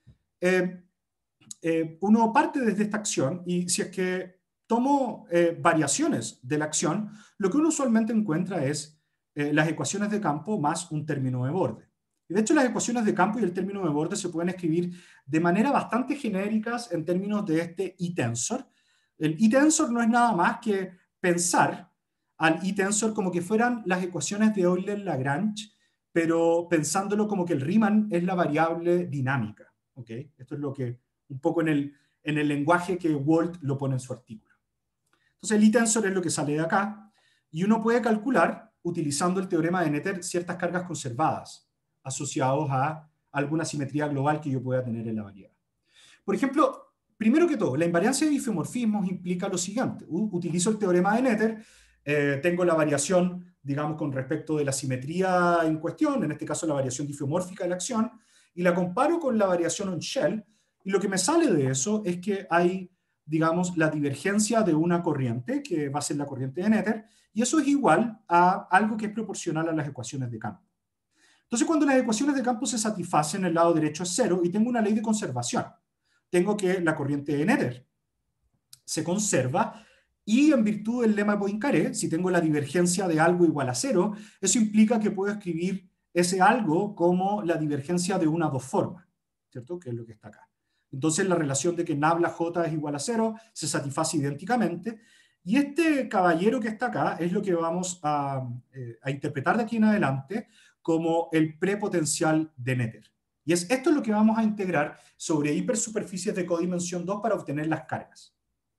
Uno parte desde esta acción y si es que tomo variaciones de la acción, lo que uno usualmente encuentra es las ecuaciones de campo más un término de borde. Y de hecho, las ecuaciones de campo y el término de borde se pueden escribir de manera bastante genéricas en términos de este I-tensor. El I-tensor no es nada más que pensar al I-tensor como que fueran las ecuaciones de Euler-Lagrange, pero pensándolo como que el Riemann es la variable dinámica. ¿Okay? Esto es lo que un poco en el lenguaje que Wald lo pone en su artículo. Entonces el I-tensor es lo que sale de acá, y uno puede calcular, utilizando el teorema de Noether, ciertas cargas conservadas asociados a alguna simetría global que yo pueda tener en la variedad. Por ejemplo, primero que todo, la invariancia de isomorfismos implica lo siguiente. Utilizo el teorema de Noether, tengo la variación, digamos, con respecto de la simetría en cuestión, en este caso la variación difeomórfica de la acción, y la comparo con la variación on shell, y lo que me sale de eso es que hay, digamos, la divergencia de una corriente, que va a ser la corriente de Noether, y eso es igual a algo que es proporcional a las ecuaciones de campo. Entonces, cuando las ecuaciones de campo se satisfacen, el lado derecho es cero, y tengo una ley de conservación. Tengo que la corriente de Noether se conserva, y en virtud del lema de Poincaré, si tengo la divergencia de algo igual a cero, eso implica que puedo escribir ese algo como la divergencia de una dos formas, ¿cierto? Que es lo que está acá. Entonces la relación de que nabla j es igual a cero se satisface idénticamente, y este caballero que está acá es lo que vamos a interpretar de aquí en adelante como el prepotencial de Noether. Y esto es lo que vamos a integrar sobre hipersuperficies de codimensión 2 para obtener las cargas.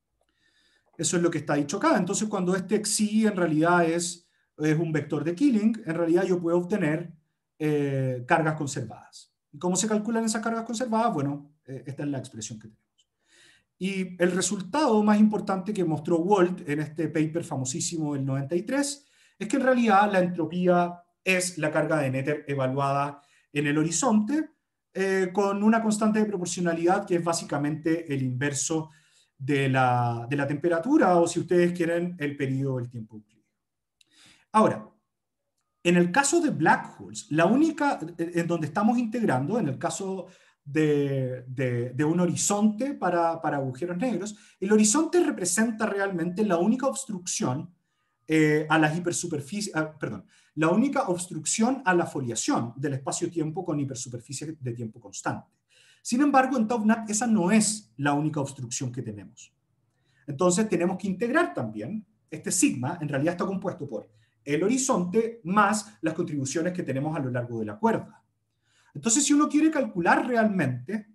Eso es lo que está dicho acá. Entonces, cuando este xi en realidad es un vector de Killing, en realidad yo puedo obtener cargas conservadas. ¿Y cómo se calculan esas cargas conservadas? Bueno, esta es la expresión que tenemos. Y el resultado más importante que mostró Wald en este paper famosísimo del 93 es que en realidad la entropía es la carga de Noether evaluada en el horizonte con una constante de proporcionalidad que es básicamente el inverso de la temperatura, o si ustedes quieren, el periodo del tiempo euclídeo. Ahora, en el caso de black holes, la única en donde estamos integrando, en el caso de un horizonte para agujeros negros, el horizonte representa realmente la única obstrucción a las hipersuperficies, perdón, la única obstrucción a la foliación del espacio-tiempo con hipersuperficie de tiempo constante. Sin embargo, en TOPNAT esa no es la única obstrucción que tenemos. Entonces tenemos que integrar también este sigma, en realidad está compuesto por el horizonte más las contribuciones que tenemos a lo largo de la cuerda. Entonces, si uno quiere calcular realmente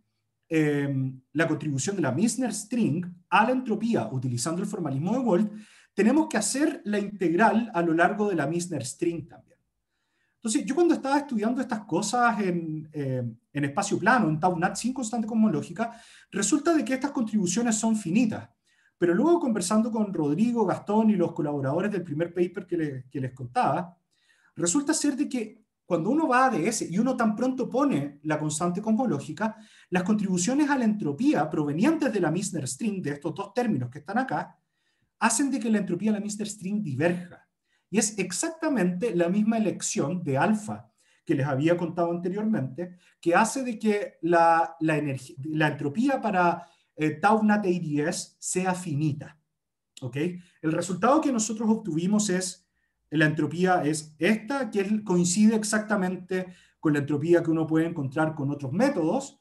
la contribución de la Meissner string a la entropía utilizando el formalismo de Wald, tenemos que hacer la integral a lo largo de la Meissner string también. Entonces, yo cuando estaba estudiando estas cosas en espacio plano, en TauNat sin constante cosmológica, resulta de que estas contribuciones son finitas. Pero luego conversando con Rodrigo, Gastón y los colaboradores del primer paper que les contaba, resulta ser de que cuando uno va a ADS y uno tan pronto pone la constante cosmológica, las contribuciones a la entropía provenientes de la Meissner string, de estos dos términos que están acá, hacen de que la entropía de la Meissner string diverja. Y es exactamente la misma elección de alfa que les había contado anteriormente, que hace de que la entropía para TauNat ADS sea finita. ¿Okay? El resultado que nosotros obtuvimos es, la entropía es esta, que coincide exactamente con la entropía que uno puede encontrar con otros métodos,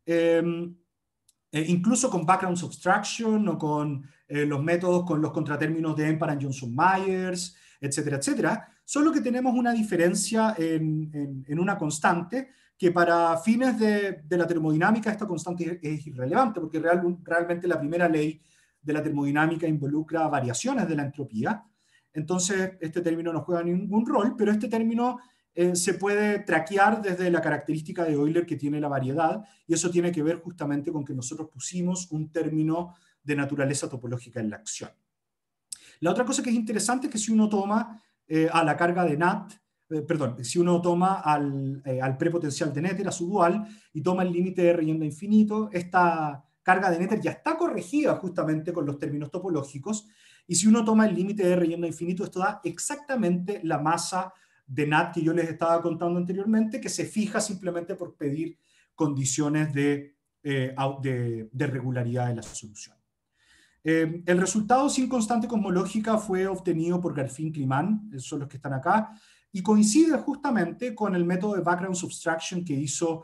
incluso con background subtraction o con los métodos con los contratérminos de Empire and Johnson-Myers, etcétera, etcétera. Solo que tenemos una diferencia en una constante que para fines de la termodinámica esta constante es irrelevante, porque realmente la primera ley de la termodinámica involucra variaciones de la entropía. Entonces, este término no juega ningún rol, pero este término se puede traquear desde la característica de Euler que tiene la variedad, y eso tiene que ver justamente con que nosotros pusimos un término de naturaleza topológica en la acción. La otra cosa que es interesante es que si uno toma a la carga de NAT, si uno toma al prepotencial de Noether, a su dual, y toma el límite de R yendo a infinito, esta carga de Noether ya está corregida justamente con los términos topológicos, y si uno toma el límite de R yendo a infinito, esto da exactamente la masa de NAT que yo les estaba contando anteriormente, que se fija simplemente por pedir condiciones de regularidad de la solución. El resultado sin constante cosmológica fue obtenido por Garfin-Kliman, son los que están acá, y coincide justamente con el método de background subtraction que hizo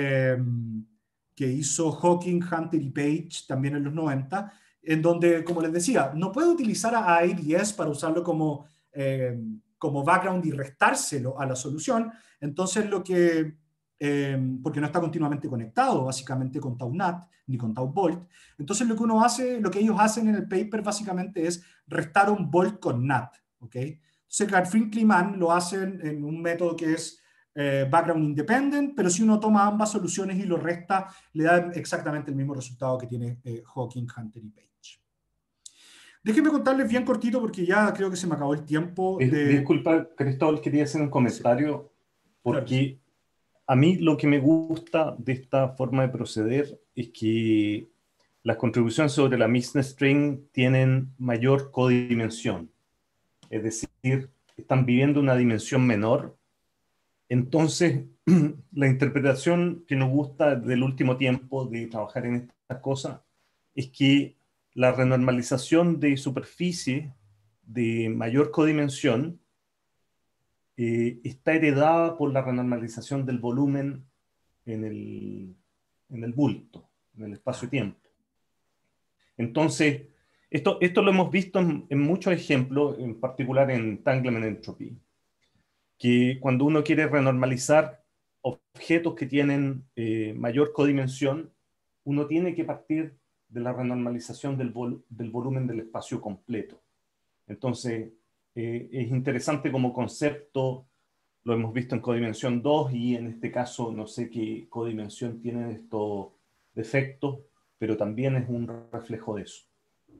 Hawking, Hunter y Page también en los 90, en donde, como les decía, no puede utilizar a ADS para usarlo como background y restárselo a la solución. Entonces porque no está continuamente conectado básicamente con tau NAT ni con tau volt. Entonces lo que ellos hacen en el paper básicamente es restar un volt con NAT, ¿ok? Entonces Garfin-Kliman lo hacen en un método que es background independent, pero si uno toma ambas soluciones y lo resta, le da exactamente el mismo resultado que tiene Hawking, Hunter y Page. Déjenme contarles bien cortito porque ya creo que se me acabó el tiempo.
Disculpa, Cristóbal, quería hacer un comentario, porque a mí lo que me gusta de esta forma de proceder es que las contribuciones sobre la Misner String tienen mayor codimensión, es decir, están viviendo una dimensión menor. Entonces, la interpretación que nos gusta del último tiempo de trabajar en estas cosas es que la renormalización de superficie de mayor codimensión está heredada por la renormalización del volumen en el bulto, en el espacio-tiempo. Entonces, esto lo hemos visto en muchos ejemplos, en particular en Entanglement Entropy, que cuando uno quiere renormalizar objetos que tienen mayor codimensión, uno tiene que partir de la renormalización del volumen del espacio completo. Entonces, es interesante como concepto, lo hemos visto en codimensión 2 y en este caso no sé qué codimensión tienen estos defectos, pero también es un reflejo de eso.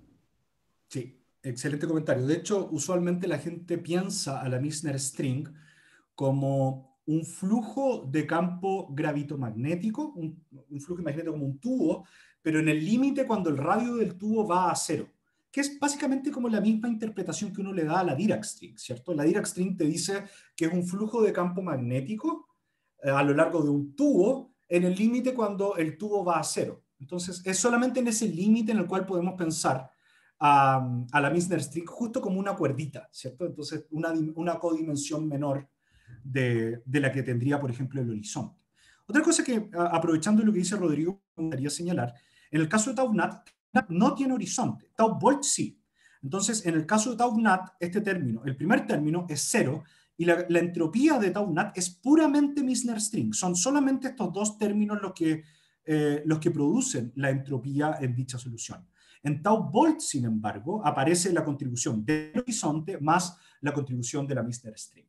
Sí, excelente comentario. De hecho, usualmente la gente piensa a la Misner String como un flujo de campo gravitomagnético, un flujo magnético como un tubo, pero en el límite cuando el radio del tubo va a cero, que es básicamente como la misma interpretación que uno le da a la Dirac String, ¿cierto? La Dirac String te dice que es un flujo de campo magnético a lo largo de un tubo, en el límite cuando el tubo va a cero. Entonces, es solamente en ese límite en el cual podemos pensar a la Misner String justo como una cuerdita, ¿cierto? Entonces, una codimensión menor de la que tendría, por ejemplo, el horizonte. Otra cosa que, aprovechando lo que dice Rodrigo, me gustaría señalar, en el caso de tau NAT no tiene horizonte, tau volt sí. Entonces, en el caso de tau NAT, este término, el primer término es cero, y la entropía de tau NAT es puramente Misner String. Son solamente estos dos términos los que producen la entropía en dicha solución. En tau volt, sin embargo, aparece la contribución del horizonte más la contribución de la Misner String.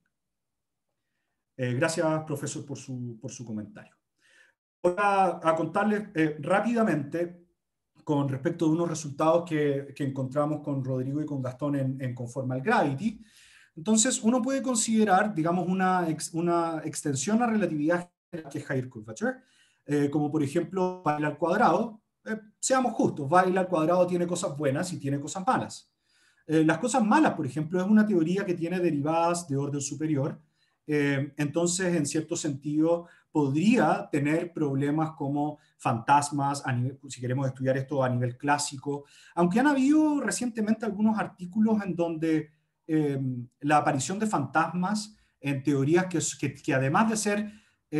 Gracias, profesor, por su comentario. Voy a contarles rápidamente con respecto a unos resultados que encontramos con Rodrigo y con Gastón en Conformal Gravity. Entonces, uno puede considerar, digamos, una extensión a relatividad que es higher curvature, como por ejemplo Weyl al cuadrado. Seamos justos, Weyl al cuadrado tiene cosas buenas y tiene cosas malas. Las cosas malas, por ejemplo, es una teoría que tiene derivadas de orden superior. Entonces, en cierto sentido, podría tener problemas como fantasmas, si queremos estudiar esto a nivel clásico, aunque han habido recientemente algunos artículos en donde la aparición de fantasmas en teorías que además de ser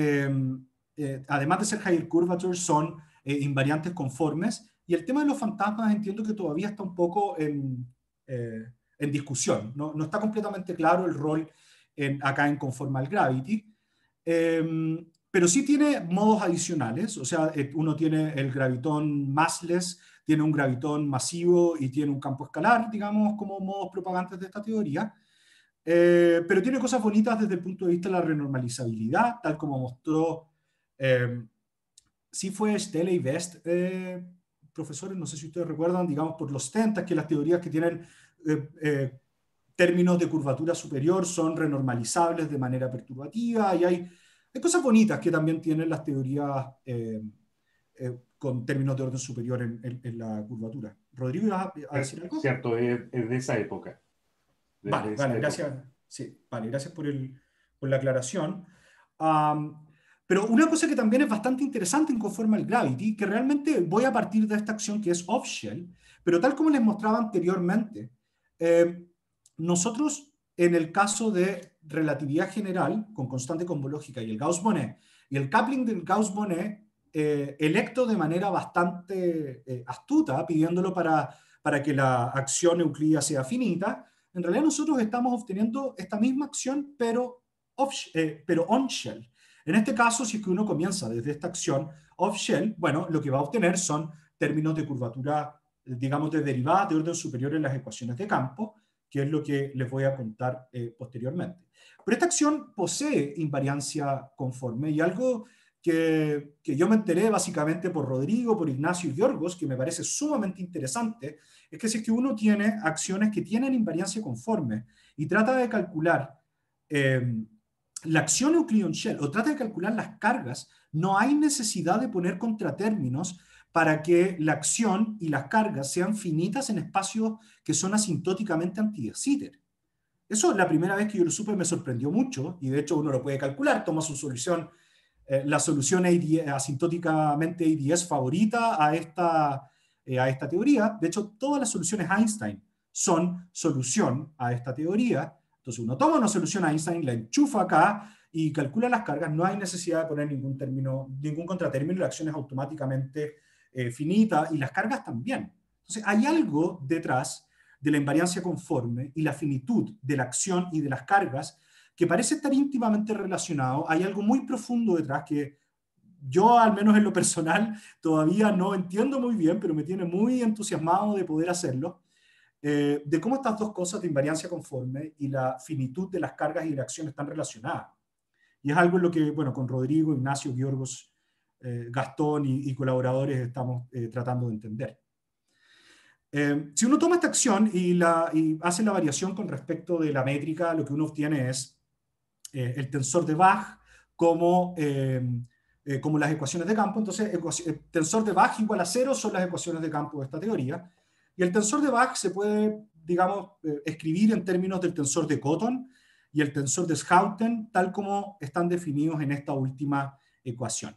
higher curvature son invariantes conformes, y el tema de los fantasmas entiendo que todavía está un poco en discusión, no está completamente claro el rol acá en Conformal Gravity, pero sí tiene modos adicionales, o sea, uno tiene el gravitón massless, tiene un gravitón masivo y tiene un campo escalar, digamos, como modos propagantes de esta teoría. Pero tiene cosas bonitas desde el punto de vista de la renormalizabilidad, tal como mostró, sí fue Stelle y West, profesores, no sé si ustedes recuerdan, digamos, por los tentas, que las teorías que tienen términos de curvatura superior son renormalizables de manera perturbativa, y hay cosas bonitas que también tienen las teorías con términos de orden superior en la curvatura. Rodrigo, ¿ibas a decir algo?
Cierto, es de esa época.
Vale, gracias. Sí, vale, gracias por la aclaración. Pero una cosa que también es bastante interesante en Conformal Gravity, que realmente voy a partir de esta acción que es off-shell, pero tal como les mostraba anteriormente, nosotros en el caso de relatividad general con constante cosmológica y el Gauss-Bonnet, y el coupling del Gauss-Bonnet electo de manera bastante astuta, pidiéndolo para que la acción euclídea sea finita, en realidad nosotros estamos obteniendo esta misma acción, pero on-shell. En este caso, si es que uno comienza desde esta acción off-shell, bueno, lo que va a obtener son términos de curvatura, digamos, de derivadas de orden superior en las ecuaciones de campo, que es lo que les voy a contar posteriormente. Pero esta acción posee invariancia conforme, y algo que yo me enteré básicamente por Rodrigo, por Ignacio y Giorgos, que me parece sumamente interesante, es que si es que uno tiene acciones que tienen invariancia conforme y trata de calcular la acción Euclidean-Shell o trata de calcular las cargas, no hay necesidad de poner contratérminos para que la acción y las cargas sean finitas en espacios que son asintóticamente anti-de Sitter. Eso la primera vez que yo lo supe me sorprendió mucho, y de hecho uno lo puede calcular, toma su solución, la solución asintóticamente ADS favorita a esta teoría. De hecho, todas las soluciones Einstein son solución a esta teoría. Entonces uno toma una solución Einstein, la enchufa acá y calcula las cargas. No hay necesidad de poner ningún contratérmino, la acción es automáticamente finita y las cargas también. Entonces hay algo detrás de la invariancia conforme y la finitud de la acción y de las cargas que parece estar íntimamente relacionado. Hay algo muy profundo detrás que yo, al menos en lo personal, todavía no entiendo muy bien, pero me tiene muy entusiasmado de poder hacerlo, de cómo estas dos cosas de invariancia conforme y la finitud de las cargas y de la acción están relacionadas. Y es algo en lo que, bueno, con Rodrigo, Ignacio, Giorgos, Gastón y colaboradores estamos tratando de entender. Si uno toma esta acción y hace la variación con respecto de la métrica, lo que uno obtiene es el tensor de Bach como las ecuaciones de campo. Entonces, el tensor de Bach igual a 0 son las ecuaciones de campo de esta teoría. Y el tensor de Bach se puede, digamos, escribir en términos del tensor de Cotton y el tensor de Schouten, tal como están definidos en esta última ecuación.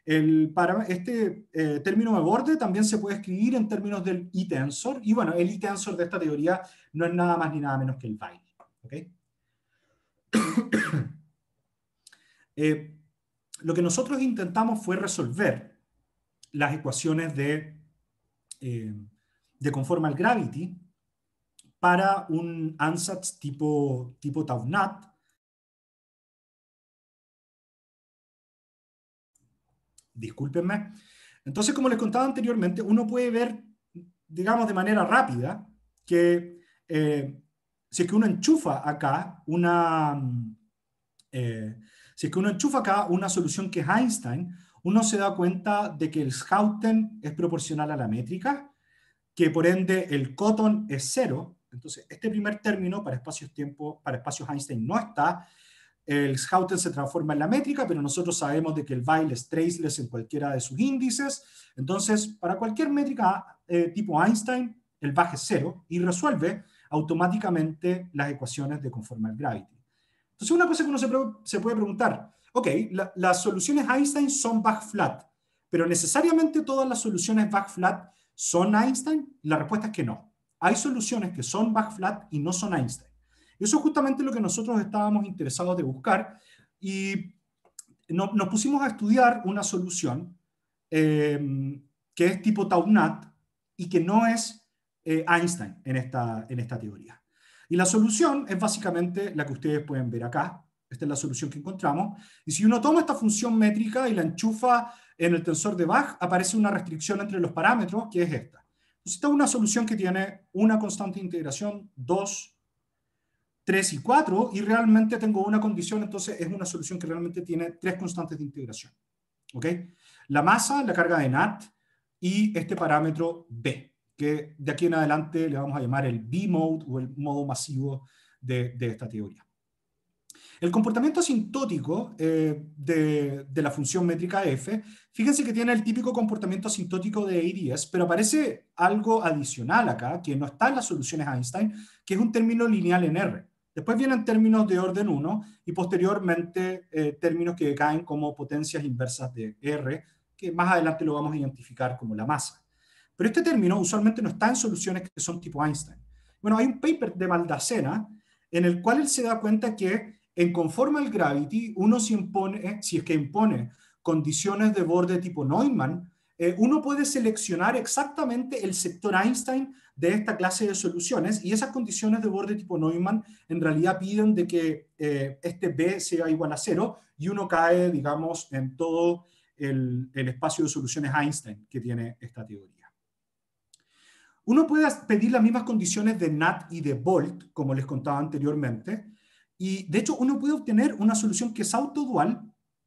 Este término de borde también se puede escribir en términos del I-tensor, y bueno, el I-tensor de esta teoría no es nada más ni nada menos que el Weyl. ¿Okay? Lo que nosotros intentamos fue resolver las ecuaciones de conformal gravity para un ansatz tipo Tau-NAT. Discúlpenme. Entonces, como les contaba anteriormente, uno puede ver, digamos, de manera rápida que si es que uno enchufa acá una solución que es Einstein, uno se da cuenta de que el Schouten es proporcional a la métrica, que por ende el Cotton es 0. Entonces, este primer término para espacios Einstein no está. El Schouten se transforma en la métrica, pero nosotros sabemos de que el Weyl es traceless en cualquiera de sus índices. Entonces, para cualquier métrica tipo Einstein, el Bach es 0 y resuelve automáticamente las ecuaciones de conformal gravity. Entonces, una cosa que uno se puede preguntar, ok, las soluciones Einstein son Bach-flat, pero ¿necesariamente todas las soluciones Bach-flat son Einstein? La respuesta es que no. Hay soluciones que son Bach-flat y no son Einstein. Eso es justamente lo que nosotros estábamos interesados de buscar, y nos pusimos a estudiar una solución que es tipo Tau-NAT y que no es Einstein en esta teoría. Y la solución es básicamente la que ustedes pueden ver acá. Esta es la solución que encontramos. Y si uno toma esta función métrica y la enchufa en el tensor de Bach, aparece una restricción entre los parámetros, que es esta. Entonces, esta es una solución que tiene una constante de integración, 2, 3 y 4, y realmente tengo una condición, entonces es una solución que realmente tiene 3 constantes de integración. ¿Ok? La masa, la carga de NAT y este parámetro B, que de aquí en adelante le vamos a llamar el B-mode o el modo masivo de esta teoría. El comportamiento asintótico de la función métrica f, fíjense que tiene el típico comportamiento asintótico de ADS, pero aparece algo adicional acá, que no está en las soluciones Einstein, que es un término lineal en R. Después vienen términos de orden 1 y posteriormente términos que caen como potencias inversas de R, que más adelante lo vamos a identificar como la masa. Pero este término usualmente no está en soluciones que son tipo Einstein. Bueno, hay un paper de Maldacena en el cual él se da cuenta que en Conformal Gravity, uno si es que impone condiciones de borde tipo Neumann, uno puede seleccionar exactamente el sector Einstein de esta clase de soluciones, y esas condiciones de borde tipo Neumann en realidad piden de que este B sea igual a 0 y uno cae, digamos, en todo el espacio de soluciones Einstein que tiene esta teoría. Uno puede pedir las mismas condiciones de Nat y de Bolt, como les contaba anteriormente, y de hecho uno puede obtener una solución que es autodual,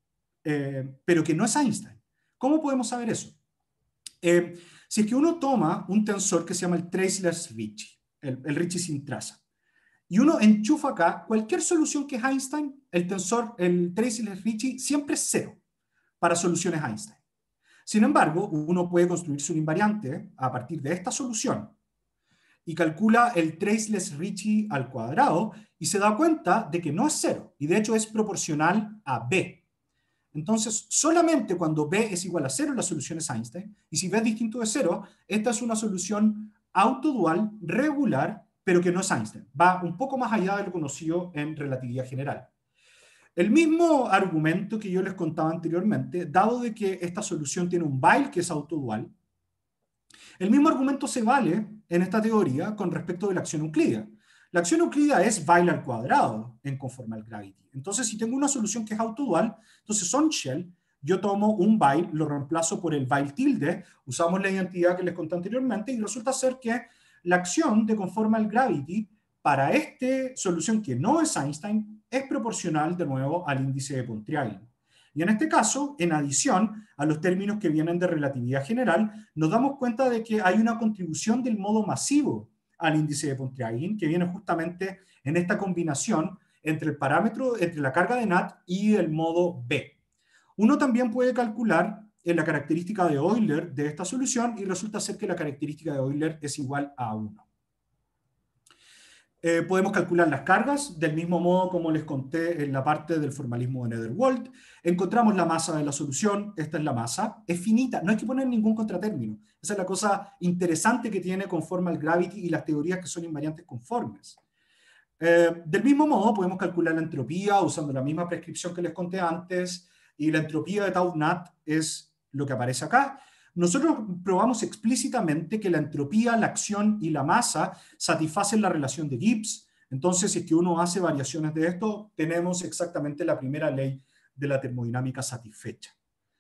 pero que no es Einstein. ¿Cómo podemos saber eso? Si es que uno toma un tensor que se llama el traceless Ricci, el Ricci sin traza, y uno enchufa acá cualquier solución que es Einstein, el traceless Ricci siempre es 0 para soluciones Einstein. Sin embargo, uno puede construirse un invariante a partir de esta solución y calcula el traceless Ricci al cuadrado y se da cuenta de que no es 0 y de hecho es proporcional a B. Entonces, solamente cuando B es igual a 0 la solución es Einstein, y si B es distinto de 0, esta es una solución autodual, regular, pero que no es Einstein. Va un poco más allá de lo conocido en relatividad general. El mismo argumento que yo les contaba anteriormente, dado de que esta solución tiene un Weyl que es autodual, el mismo argumento se vale en esta teoría con respecto de la acción euclídea. La acción euclídea es Weyl al cuadrado en Conformal Gravity. Entonces, si tengo una solución que es autodual, entonces on shell, yo tomo un Weyl, lo reemplazo por el Weyl tilde, usamos la identidad que les conté anteriormente, y resulta ser que la acción de Conformal Gravity para esta solución que no es Einstein es proporcional, de nuevo, al índice de Pontryagin. Y en este caso, en adición a los términos que vienen de relatividad general, nos damos cuenta de que hay una contribución del modo masivo al índice de Pontryagin, que viene justamente en esta combinación entre el parámetro, entre la carga de Nat y el modo B. Uno también puede calcular la característica de Euler de esta solución y resulta ser que la característica de Euler es igual a 1. Podemos calcular las cargas del mismo modo como les conté en la parte del formalismo de Netherwald. Encontramos la masa de la solución, esta es la masa, es finita, no hay que poner ningún contratérmino. Esa es la cosa interesante que tiene Conformal Gravity y las teorías que son invariantes conformes. Del mismo modo podemos calcular la entropía usando la misma prescripción que les conté antes, y la entropía de tau nat es lo que aparece acá. Nosotros probamos explícitamente que la entropía, la acción y la masa satisfacen la relación de Gibbs. Entonces, si es que uno hace variaciones de esto, tenemos exactamente la primera ley de la termodinámica satisfecha.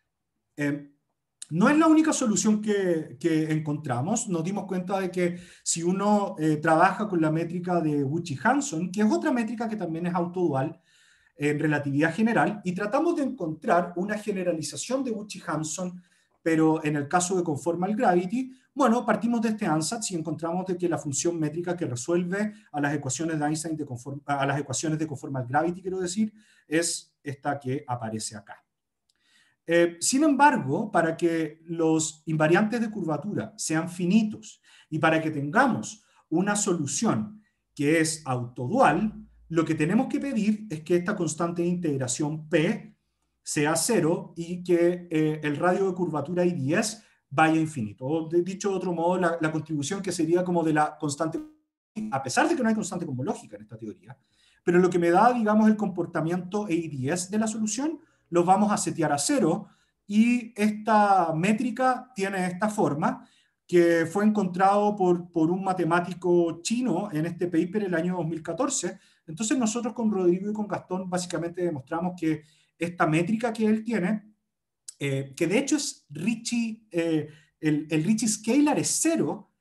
No es la única solución que encontramos. Nos dimos cuenta de que si uno trabaja con la métrica de Wuchig-Hanson, que es otra métrica que también es autodual en relatividad general, y tratamos de encontrar una generalización de Wuchig-Hanson, pero en el caso de Conformal Gravity, bueno, partimos de este ansatz y encontramos de que la función métrica que resuelve a las ecuaciones de Einstein a las ecuaciones de Conformal Gravity, quiero decir, es esta que aparece acá. Sin embargo, para que los invariantes de curvatura sean finitos y para que tengamos una solución que es autodual, lo que tenemos que pedir es que esta constante de integración P sea 0 y que el radio de curvatura I10 vaya infinito. O dicho de otro modo, la contribución que sería como de la constante, a pesar de que no hay constante cosmológica en esta teoría, pero lo que me da, digamos, el comportamiento I10 de la solución, lo vamos a setear a 0, y esta métrica tiene esta forma, que fue encontrado por un matemático chino en este paper el año 2014. Entonces nosotros con Rodrigo y con Gastón básicamente demostramos que esta métrica que él tiene, que de hecho es Ricci, el Ricci scalar es 0,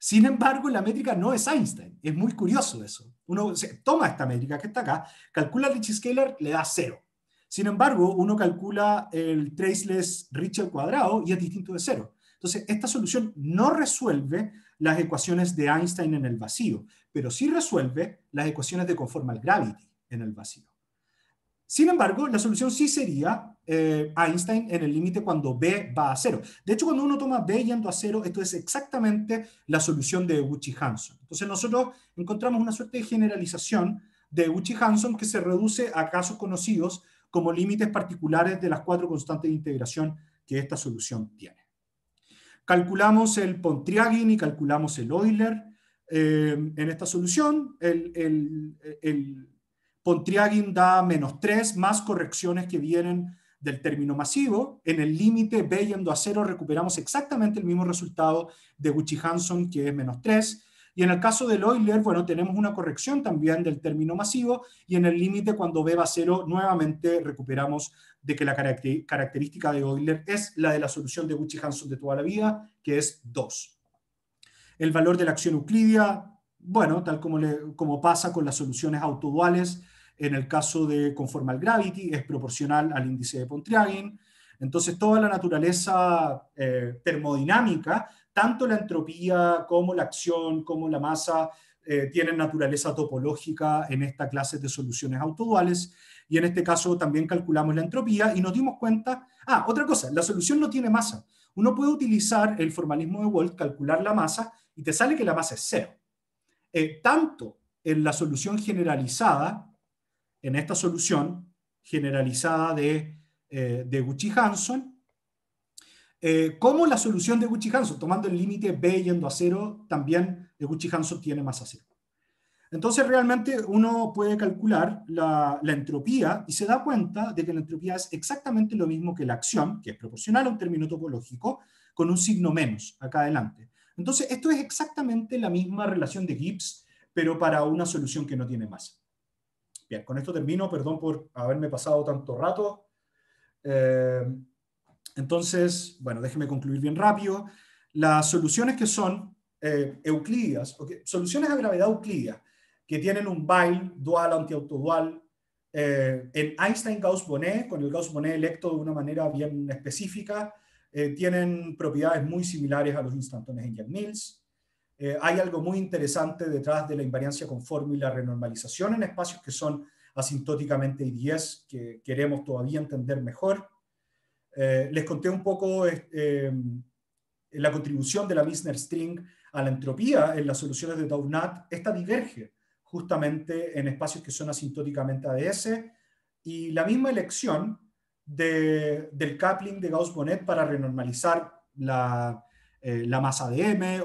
Sin embargo, la métrica no es Einstein. Es muy curioso eso. Uno toma esta métrica que está acá, calcula el Ricci scalar, le da 0. Sin embargo, uno calcula el traceless Ricci al cuadrado y es distinto de 0. Entonces, esta solución no resuelve las ecuaciones de Einstein en el vacío, pero sí resuelve las ecuaciones de conformal gravity en el vacío. Sin embargo, la solución sí sería Einstein en el límite cuando B va a 0. De hecho, cuando uno toma B yendo a 0, esto es exactamente la solución de Deguchi-Hanson. Entonces nosotros encontramos una suerte de generalización de Deguchi-Hanson que se reduce a casos conocidos como límites particulares de las 4 constantes de integración que esta solución tiene. Calculamos el Pontryagin y calculamos el Euler en esta solución. El Pontryagin da -3 más correcciones que vienen del término masivo. En el límite B yendo a 0 recuperamos exactamente el mismo resultado de Deguchi-Hanson, que es -3. Y en el caso del Euler, bueno, tenemos una corrección también del término masivo, y en el límite cuando B va a 0, nuevamente recuperamos de que la característica de Euler es la de la solución de Deguchi-Hanson de toda la vida, que es 2. El valor de la acción euclidia, bueno, tal como pasa con las soluciones autoduales, en el caso de conformal gravity, es proporcional al índice de Pontryagin. Entonces, toda la naturaleza termodinámica, tanto la entropía como la acción, como la masa, tienen naturaleza topológica en esta clase de soluciones autoduales. Y en este caso también calculamos la entropía y nos dimos cuenta... otra cosa, la solución no tiene masa. Uno puede utilizar el formalismo de Wolf, calcular la masa, y te sale que la masa es 0. Tanto en la solución generalizada, en esta solución generalizada de Deguchi-Hanson, como la solución de Deguchi-Hanson, tomando el límite B yendo a 0, también Deguchi-Hanson tiene masa 0. Entonces realmente uno puede calcular la entropía y se da cuenta de que la entropía es exactamente lo mismo que la acción, que es proporcional a un término topológico, con un signo menos acá adelante. Entonces esto es exactamente la misma relación de Gibbs, pero para una solución que no tiene masa. Bien, con esto termino, perdón por haberme pasado tanto rato. Entonces, bueno, déjeme concluir bien rápido. Las soluciones que son euclídeas, soluciones a gravedad euclídea, que tienen un Weyl dual antiautodual en Einstein-Gauss-Bonnet, con el Gauss-Bonnet electo de una manera bien específica, tienen propiedades muy similares a los instantones en Yang-Mills. Hay algo muy interesante detrás de la invariancia conforme y la renormalización en espacios que son asintóticamente IDS, que queremos todavía entender mejor. Les conté un poco la contribución de la Misner String a la entropía en las soluciones de Doudna. Esta diverge justamente en espacios que son asintóticamente ADS, y la misma elección del coupling de Gauss-Bonnet para renormalizar la masa de M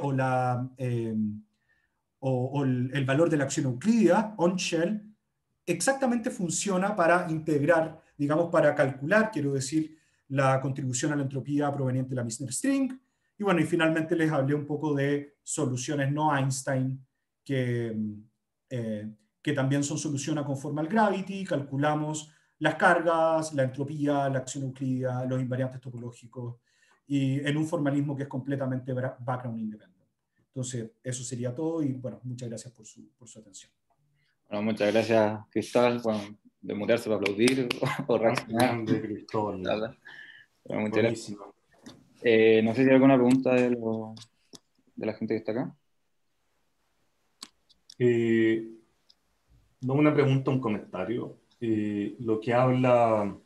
o el valor de la acción euclídea, on-shell, exactamente funciona para integrar, digamos, para calcular, quiero decir, la contribución a la entropía proveniente de la Misner String. Y bueno, y finalmente les hablé un poco de soluciones no Einstein que también son solución a conformal gravity. Calculamos las cargas, la entropía, la acción euclídea, los invariantes topológicos, y en un formalismo que es completamente background independent. Entonces, eso sería todo, y bueno, muchas gracias por su atención.
Bueno, muchas gracias, Cristóbal, de mutearse para aplaudir o reaccionar.
Grande, Cristóbal.
Bueno, muchas
Buenísimo.
gracias. No sé si hay alguna pregunta de la gente que está acá.
No una pregunta, un comentario. Lo que habla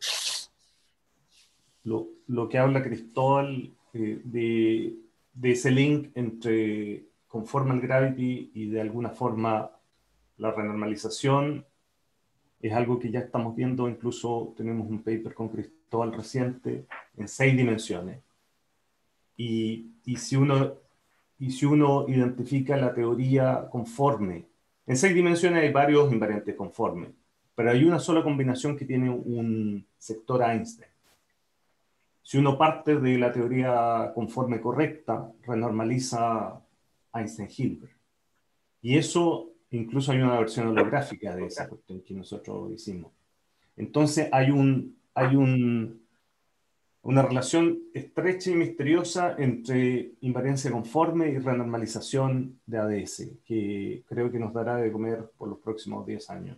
Cristóbal de ese link entre conformal gravity y de alguna forma la renormalización es algo que ya estamos viendo. Incluso tenemos un paper con Cristóbal reciente en 6 dimensiones. Y si uno identifica la teoría conforme, en 6 dimensiones hay varios invariantes conformes, pero hay una sola combinación que tiene un sector Einstein. Si uno parte de la teoría conforme correcta, renormaliza Einstein-Hilbert. Y eso, incluso hay una versión holográfica de esa cuestión que nosotros hicimos. Entonces hay un Una relación estrecha y misteriosa entre invariancia conforme y renormalización de ADS, que creo que nos dará de comer por los próximos 10 años.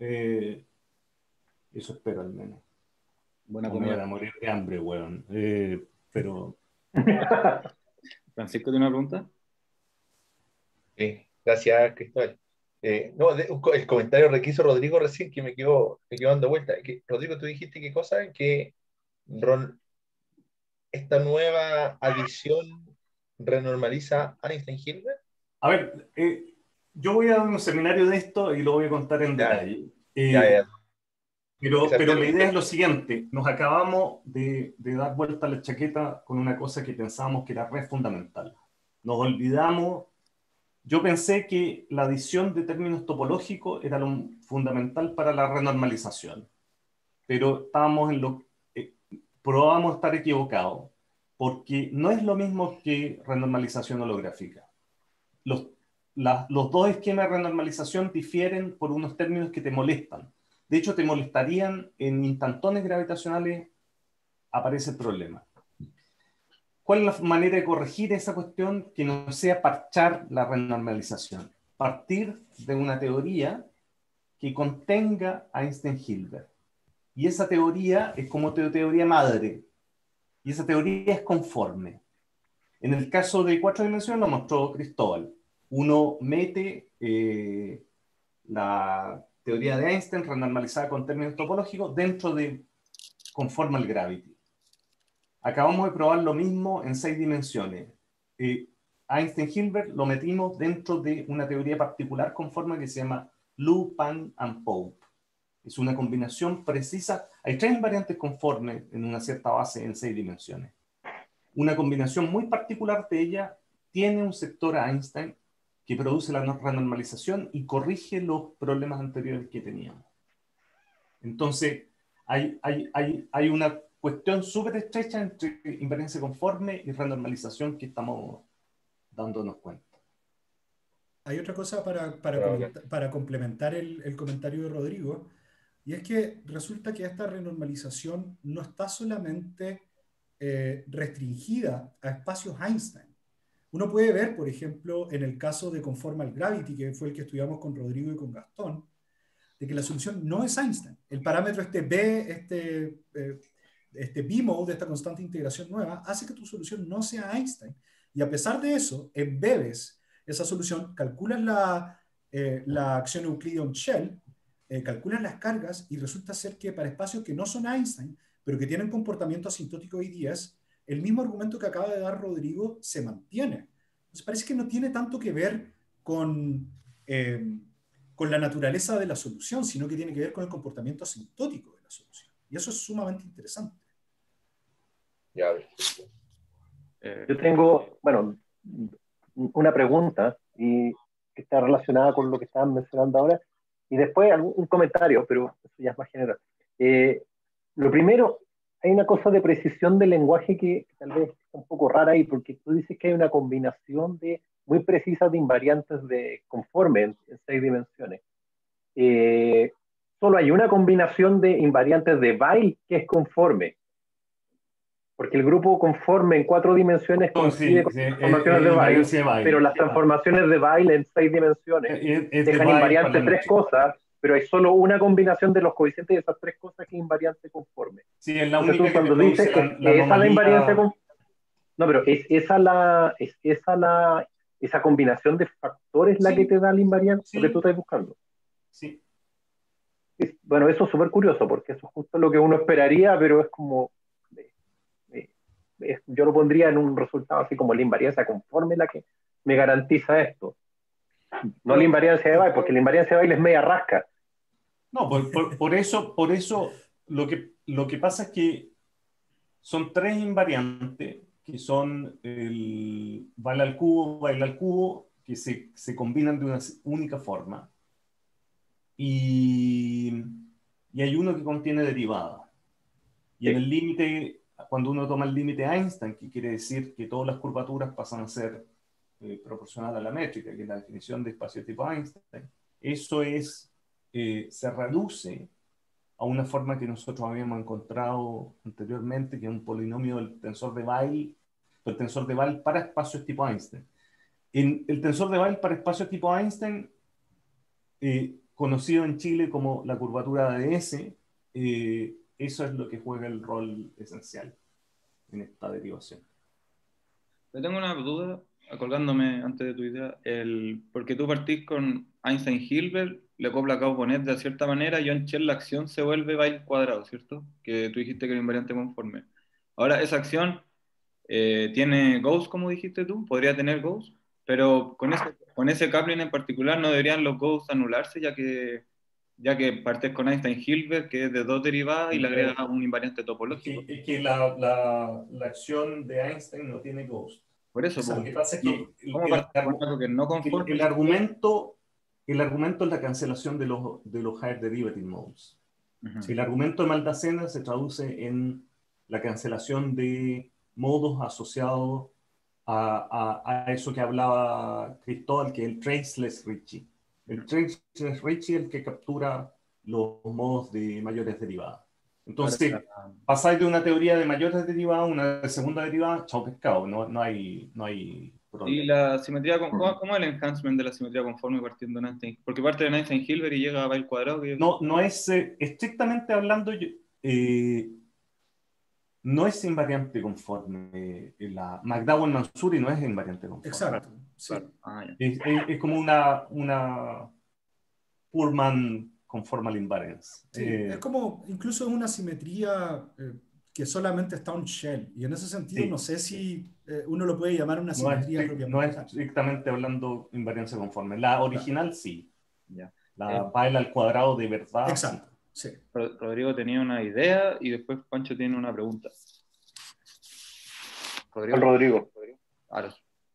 Eso espero al menos.
Buena
No me voy
comida.
a morir de hambre, weón. Pero
Francisco, ¿tiene una pregunta?
Sí, gracias, Cristóbal. No, el comentario que hizo Rodrigo recién que me quedó dando vuelta. Rodrigo, tú dijiste qué cosa, que esta nueva adición renormaliza Einstein-Hilbert.
a ver, yo voy a dar un seminario de esto y lo voy a contar en
Ya,
detalle.
ya.
Pero la idea es lo siguiente, nos acabamos de dar vuelta a la chaqueta con una cosa que pensábamos que era re fundamental. Nos olvidamos, yo pensé que la adición de términos topológicos era lo fundamental para la renormalización, pero probamos estar equivocados, porque no es lo mismo que renormalización holográfica. Los, los dos esquemas de renormalización difieren por unos términos que te molestan. De hecho, te molestarían en instantones gravitacionales, aparece el problema. ¿Cuál es la manera de corregir esa cuestión que no sea parchar la renormalización? Partir de una teoría que contenga a Einstein-Hilbert. Y esa teoría es como teoría madre. Y esa teoría es conforme. En el caso de 4 dimensiones lo mostró Cristóbal. Uno mete la teoría de Einstein renormalizada con términos topológicos dentro de conformal gravity. Acabamos de probar lo mismo en 6 dimensiones. Einstein-Hilbert lo metimos dentro de una teoría particular conforme que se llama Lu, Pan and Pope. Es una combinación precisa. Hay 3 invariantes conformes en una cierta base en 6 dimensiones. Una combinación muy particular de ella tiene un sector a Einstein que produce la renormalización y corrige los problemas anteriores que teníamos. Entonces, hay una cuestión súper estrecha entre invariancia conforme y renormalización que estamos dándonos cuenta.
Hay otra cosa
Claro.
para complementar el comentario de Rodrigo, y es que resulta que esta renormalización no está solamente restringida a espacios Einstein. Uno puede ver, por ejemplo, en el caso de Conformal Gravity, que fue el que estudiamos con Rodrigo y con Gastón, de que la solución no es Einstein. El parámetro este B, este B-mode, esta constante de integración nueva, hace que tu solución no sea Einstein. Y a pesar de eso, embebes esa solución, calculas la acción Euclidean-Shell, calculas las cargas y resulta ser que para espacios que no son Einstein, pero que tienen comportamiento asintótico I10, el mismo argumento que acaba de dar Rodrigo se mantiene. Entonces parece que no tiene tanto que ver con la naturaleza de la solución, sino que tiene que ver con el comportamiento asintótico de la solución. Y eso es sumamente interesante.
Ya.
Yo tengo, bueno, una pregunta y que está relacionada con lo que estaban mencionando ahora, y después un comentario, pero eso ya es más general. Lo primero, hay una cosa de precisión del lenguaje que tal vez es un poco rara ahí, porque tú dices que hay una combinación muy precisa de invariantes de conforme en 6 dimensiones. Solo hay una combinación de invariantes de Weyl que es conforme, porque el grupo conforme en 4 dimensiones coincide con las transformaciones de Weyl, pero las transformaciones de Weyl en 6 dimensiones dejan invariantes 3 cosas, pero hay solo una combinación de los coeficientes de esas 3 cosas que es invariante conforme.
Sí, es la
Entonces
única
tú cuando
que
dices
produce la
esa
anomalía.
la invariancia conforme, no, pero esa combinación de factores la que te da la invariante, lo que tú estás buscando.
Sí.
Bueno, eso es súper curioso, porque eso es justo lo que uno esperaría, pero es como, yo lo pondría en un resultado así como la invariancia conforme la que me garantiza esto. No la invariancia de Weyl, porque la invariancia de Weyl es media rasca.
No, por eso lo que pasa es que son 3 invariantes que son el Weyl al cubo, que se combinan de una única forma. Y hay uno que contiene derivada. Y en el límite, cuando uno toma el límite Einstein, que quiere decir que todas las curvaturas pasan a ser proporcional a la métrica, que es la definición de espacio tipo Einstein, eso se reduce a una forma que nosotros habíamos encontrado anteriormente, que es un polinomio del tensor de Weyl para espacios tipo Einstein. En el tensor de Weyl para espacios tipo Einstein, conocido en Chile como la curvatura de S, eso es lo que juega el rol esencial en esta derivación.
Yo tengo una duda, colgándome antes de tu idea, porque tú partís con Einstein-Hilbert, le copla Gauss-Bonnet de cierta manera, y en Shell la acción se vuelve Weyl cuadrado, ¿cierto? Que tú dijiste que era invariante conforme. Ahora, esa acción tiene Gauss, como dijiste tú, podría tener Gauss, pero con ese coupling en particular no deberían los Gauss anularse, ya que partes con Einstein-Hilbert, que es de dos derivadas, y le agregas un invariante topológico.
Es que la acción de Einstein no tiene Gauss.
Por eso,
Lo que pasa es que
¿cómo partes con algo que no conforme?
el argumento es la cancelación de los higher derivative modes.
Uh-huh.
Si el argumento de Maldacena se traduce en la cancelación de modos asociados a eso que hablaba Cristóbal, que es el traceless Ricci. El traceless Ricci es el que captura los modos de mayores derivadas. Entonces, pasáis de una teoría de mayores derivadas a una de segunda derivada, chao pescado, no hay problema.
¿Y la simetría, cómo es el enhancement de la simetría conforme partiendo de Einstein? Porque parte de Einstein-Hilbert y llega a Weyl cuadrado.
No es, estrictamente hablando, no es invariante conforme. La McDowell-Mansuri no es invariante conforme.
Exacto. Sí.
Claro.
Es como una Pullman conformal invariance.
Sí, es como, incluso es una simetría que solamente está un shell. Y en ese sentido, no sé si uno lo puede llamar una simetría propiamente.
No es estrictamente hablando invariancia conforme. La original sí.
Ya.
La Weyl al cuadrado de verdad.
Exacto. Sí.
Rodrigo tenía una idea y después Pancho tiene una pregunta.
Rodrigo.
Claro.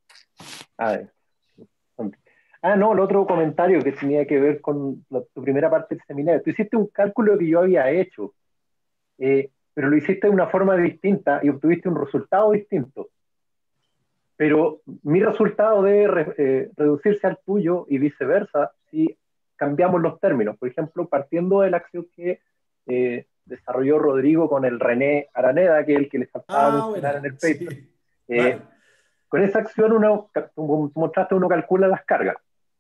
No, el otro comentario que tenía que ver con tu primera parte del seminario. Tú hiciste un cálculo que yo había hecho, pero lo hiciste de una forma distinta y obtuviste un resultado distinto. Pero mi resultado debe reducirse al tuyo y viceversa si cambiamos los términos. Por ejemplo, partiendo de la acción que desarrolló Rodrigo con el René Araneda, que es el que les faltaba mencionar en el paper.
Sí. Vale.
Con esa acción, uno calcula las cargas.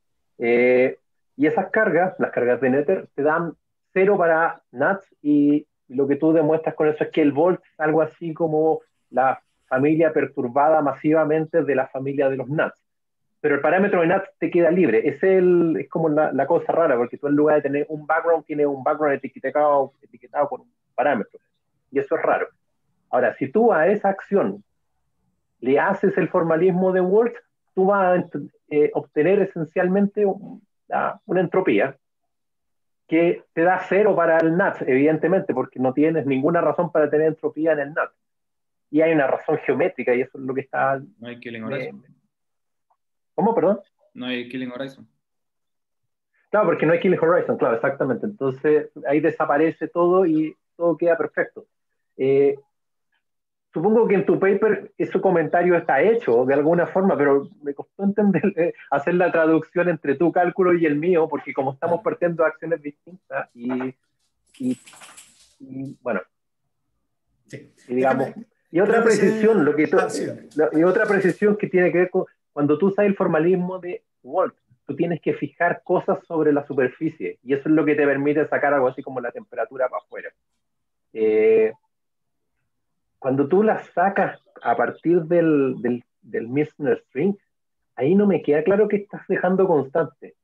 Y esas cargas, las cargas de Noether, te dan 0 para NUTs, y lo que tú demuestras con eso es que el volt es algo así como la familia perturbada masivamente de la familia de los NUTs. Pero el parámetro de NUTs te queda libre. Es como la cosa rara, porque tú en lugar de tener un background, tienes un background etiquetado con un parámetro. Y eso es raro. Ahora, si tú a esa acción le haces el formalismo de Word, tú vas a obtener esencialmente una entropía que te da 0 para el NUT, evidentemente, porque no tienes ninguna razón para tener entropía en el NUT. Y hay una razón geométrica, y eso es lo que está...
No hay Killing Horizon.
¿Cómo, perdón?
No hay Killing Horizon.
Claro, porque no hay Killing Horizon, claro, exactamente. Entonces, ahí desaparece todo y todo queda perfecto. Supongo que en tu paper ese comentario está hecho de alguna forma, pero me costó entender, hacer la traducción entre tu cálculo y el mío, porque como estamos partiendo de acciones distintas y bueno,
sí.
y digamos, y otra precisión, y otra precisión que tiene que ver con cuando tú usas el formalismo de Wald, tú tienes que fijar cosas sobre la superficie, y eso es lo que te permite sacar algo así como la temperatura para afuera. Cuando tú las sacas a partir del Misner string, ahí no me queda claro que estás dejando constante.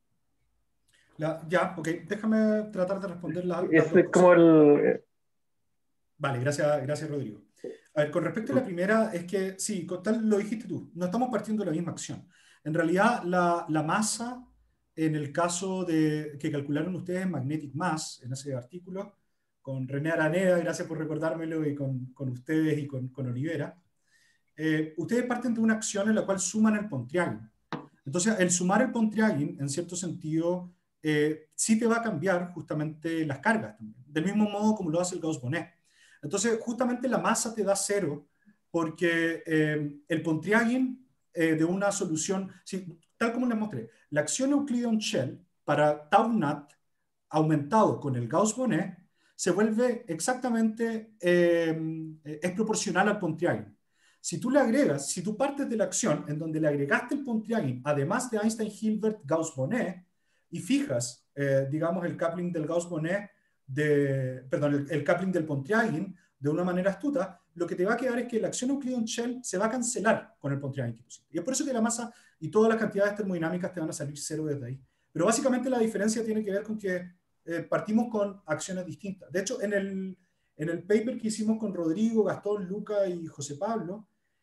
Ok, déjame tratar de responder las
es como el...
Vale, gracias Rodrigo. A ver, con respecto a la primera, es que sí, tal lo dijiste tú, no estamos partiendo de la misma acción. En realidad, la masa, en el caso que calcularon ustedes en Magnetic Mass, en ese artículo, con René Araneda, gracias por recordármelo, y con ustedes y con Olivera, ustedes parten de una acción en la cual suman el Pontryagin. Entonces, el sumar el Pontryagin, en cierto sentido, sí te va a cambiar justamente las cargas también, del mismo modo como lo hace el Gauss-Bonnet. Entonces, justamente la masa te da 0, porque el Pontryagin de una solución, sí, tal como les mostré, la acción Euclidean Shell para tau NUT aumentado con el Gauss-Bonnet se vuelve exactamente, es proporcional al Pontryagin. Si tú le agregas, si tú partes de la acción en donde le agregaste el Pontryagin, además de Einstein, Hilbert, Gauss-Bonnet, y fijas, digamos, el coupling del Gauss-Bonnet, perdón, el coupling del Pontryagin de una manera astuta, lo que te va a quedar es que la acción Euclidean-Shell se va a cancelar con el Pontryagin que pusiste. Y es por eso que la masa y todas las cantidades termodinámicas te van a salir cero desde ahí. Pero básicamente la diferencia tiene que ver con que partimos con acciones distintas. De hecho, en el paper que hicimos con Rodrigo, Gastón, Luca y José Pablo,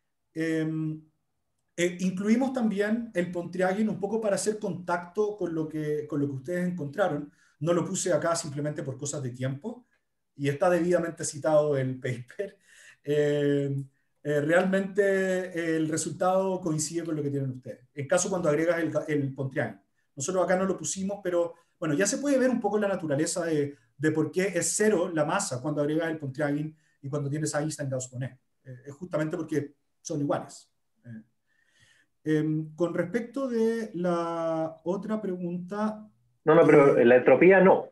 incluimos también el Pontryagin un poco para hacer contacto con lo que ustedes encontraron. No lo puse acá simplemente por cosas de tiempo, y está debidamente citado el paper. Realmente el resultado coincide con lo que tienen ustedes. En caso cuando agregas el Pontryagin. Nosotros acá no lo pusimos, pero bueno, ya se puede ver un poco la naturaleza de por qué es cero la masa cuando agregas el Pontryagin y cuando tienes a Einstein, Gauss-Bonnet. Es justamente porque son iguales. Con respecto de la otra pregunta...
No, pero la entropía no.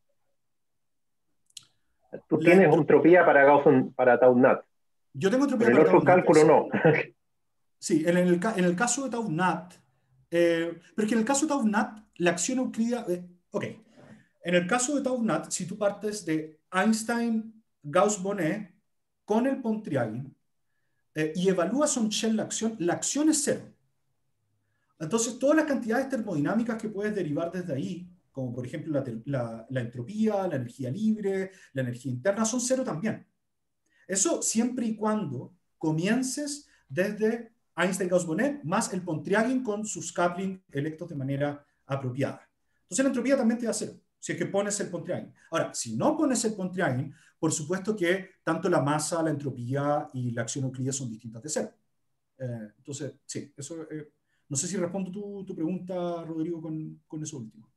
Tú tienes entropía para Gauss, para Tau-NAT.
Yo tengo entropía
para Tau-NAT. En el otro cálculo no.
Sí, en el caso de Tau-NAT, pero es que en el caso de Tau-NAT, la acción euclídea... ok, en el caso de Tau-NAT, si tú partes de Einstein, Gauss-Bonnet con el Pontryagin y evalúas on Shell la acción es cero. Entonces, todas las cantidades termodinámicas que puedes derivar desde ahí, como por ejemplo la entropía, la energía libre, la energía interna, son cero también. Eso siempre y cuando comiences desde Einstein, Gauss-Bonnet más el Pontryagin con sus coupling electos de manera apropiada. Entonces la entropía también te da cero, si es que pones el Pontryagin. Ahora, si no pones el Pontryagin, por supuesto que tanto la masa, la entropía y la acción euclídea son distintas de cero. Entonces, sí, eso... no sé si respondo tu pregunta, Rodrigo, con eso último.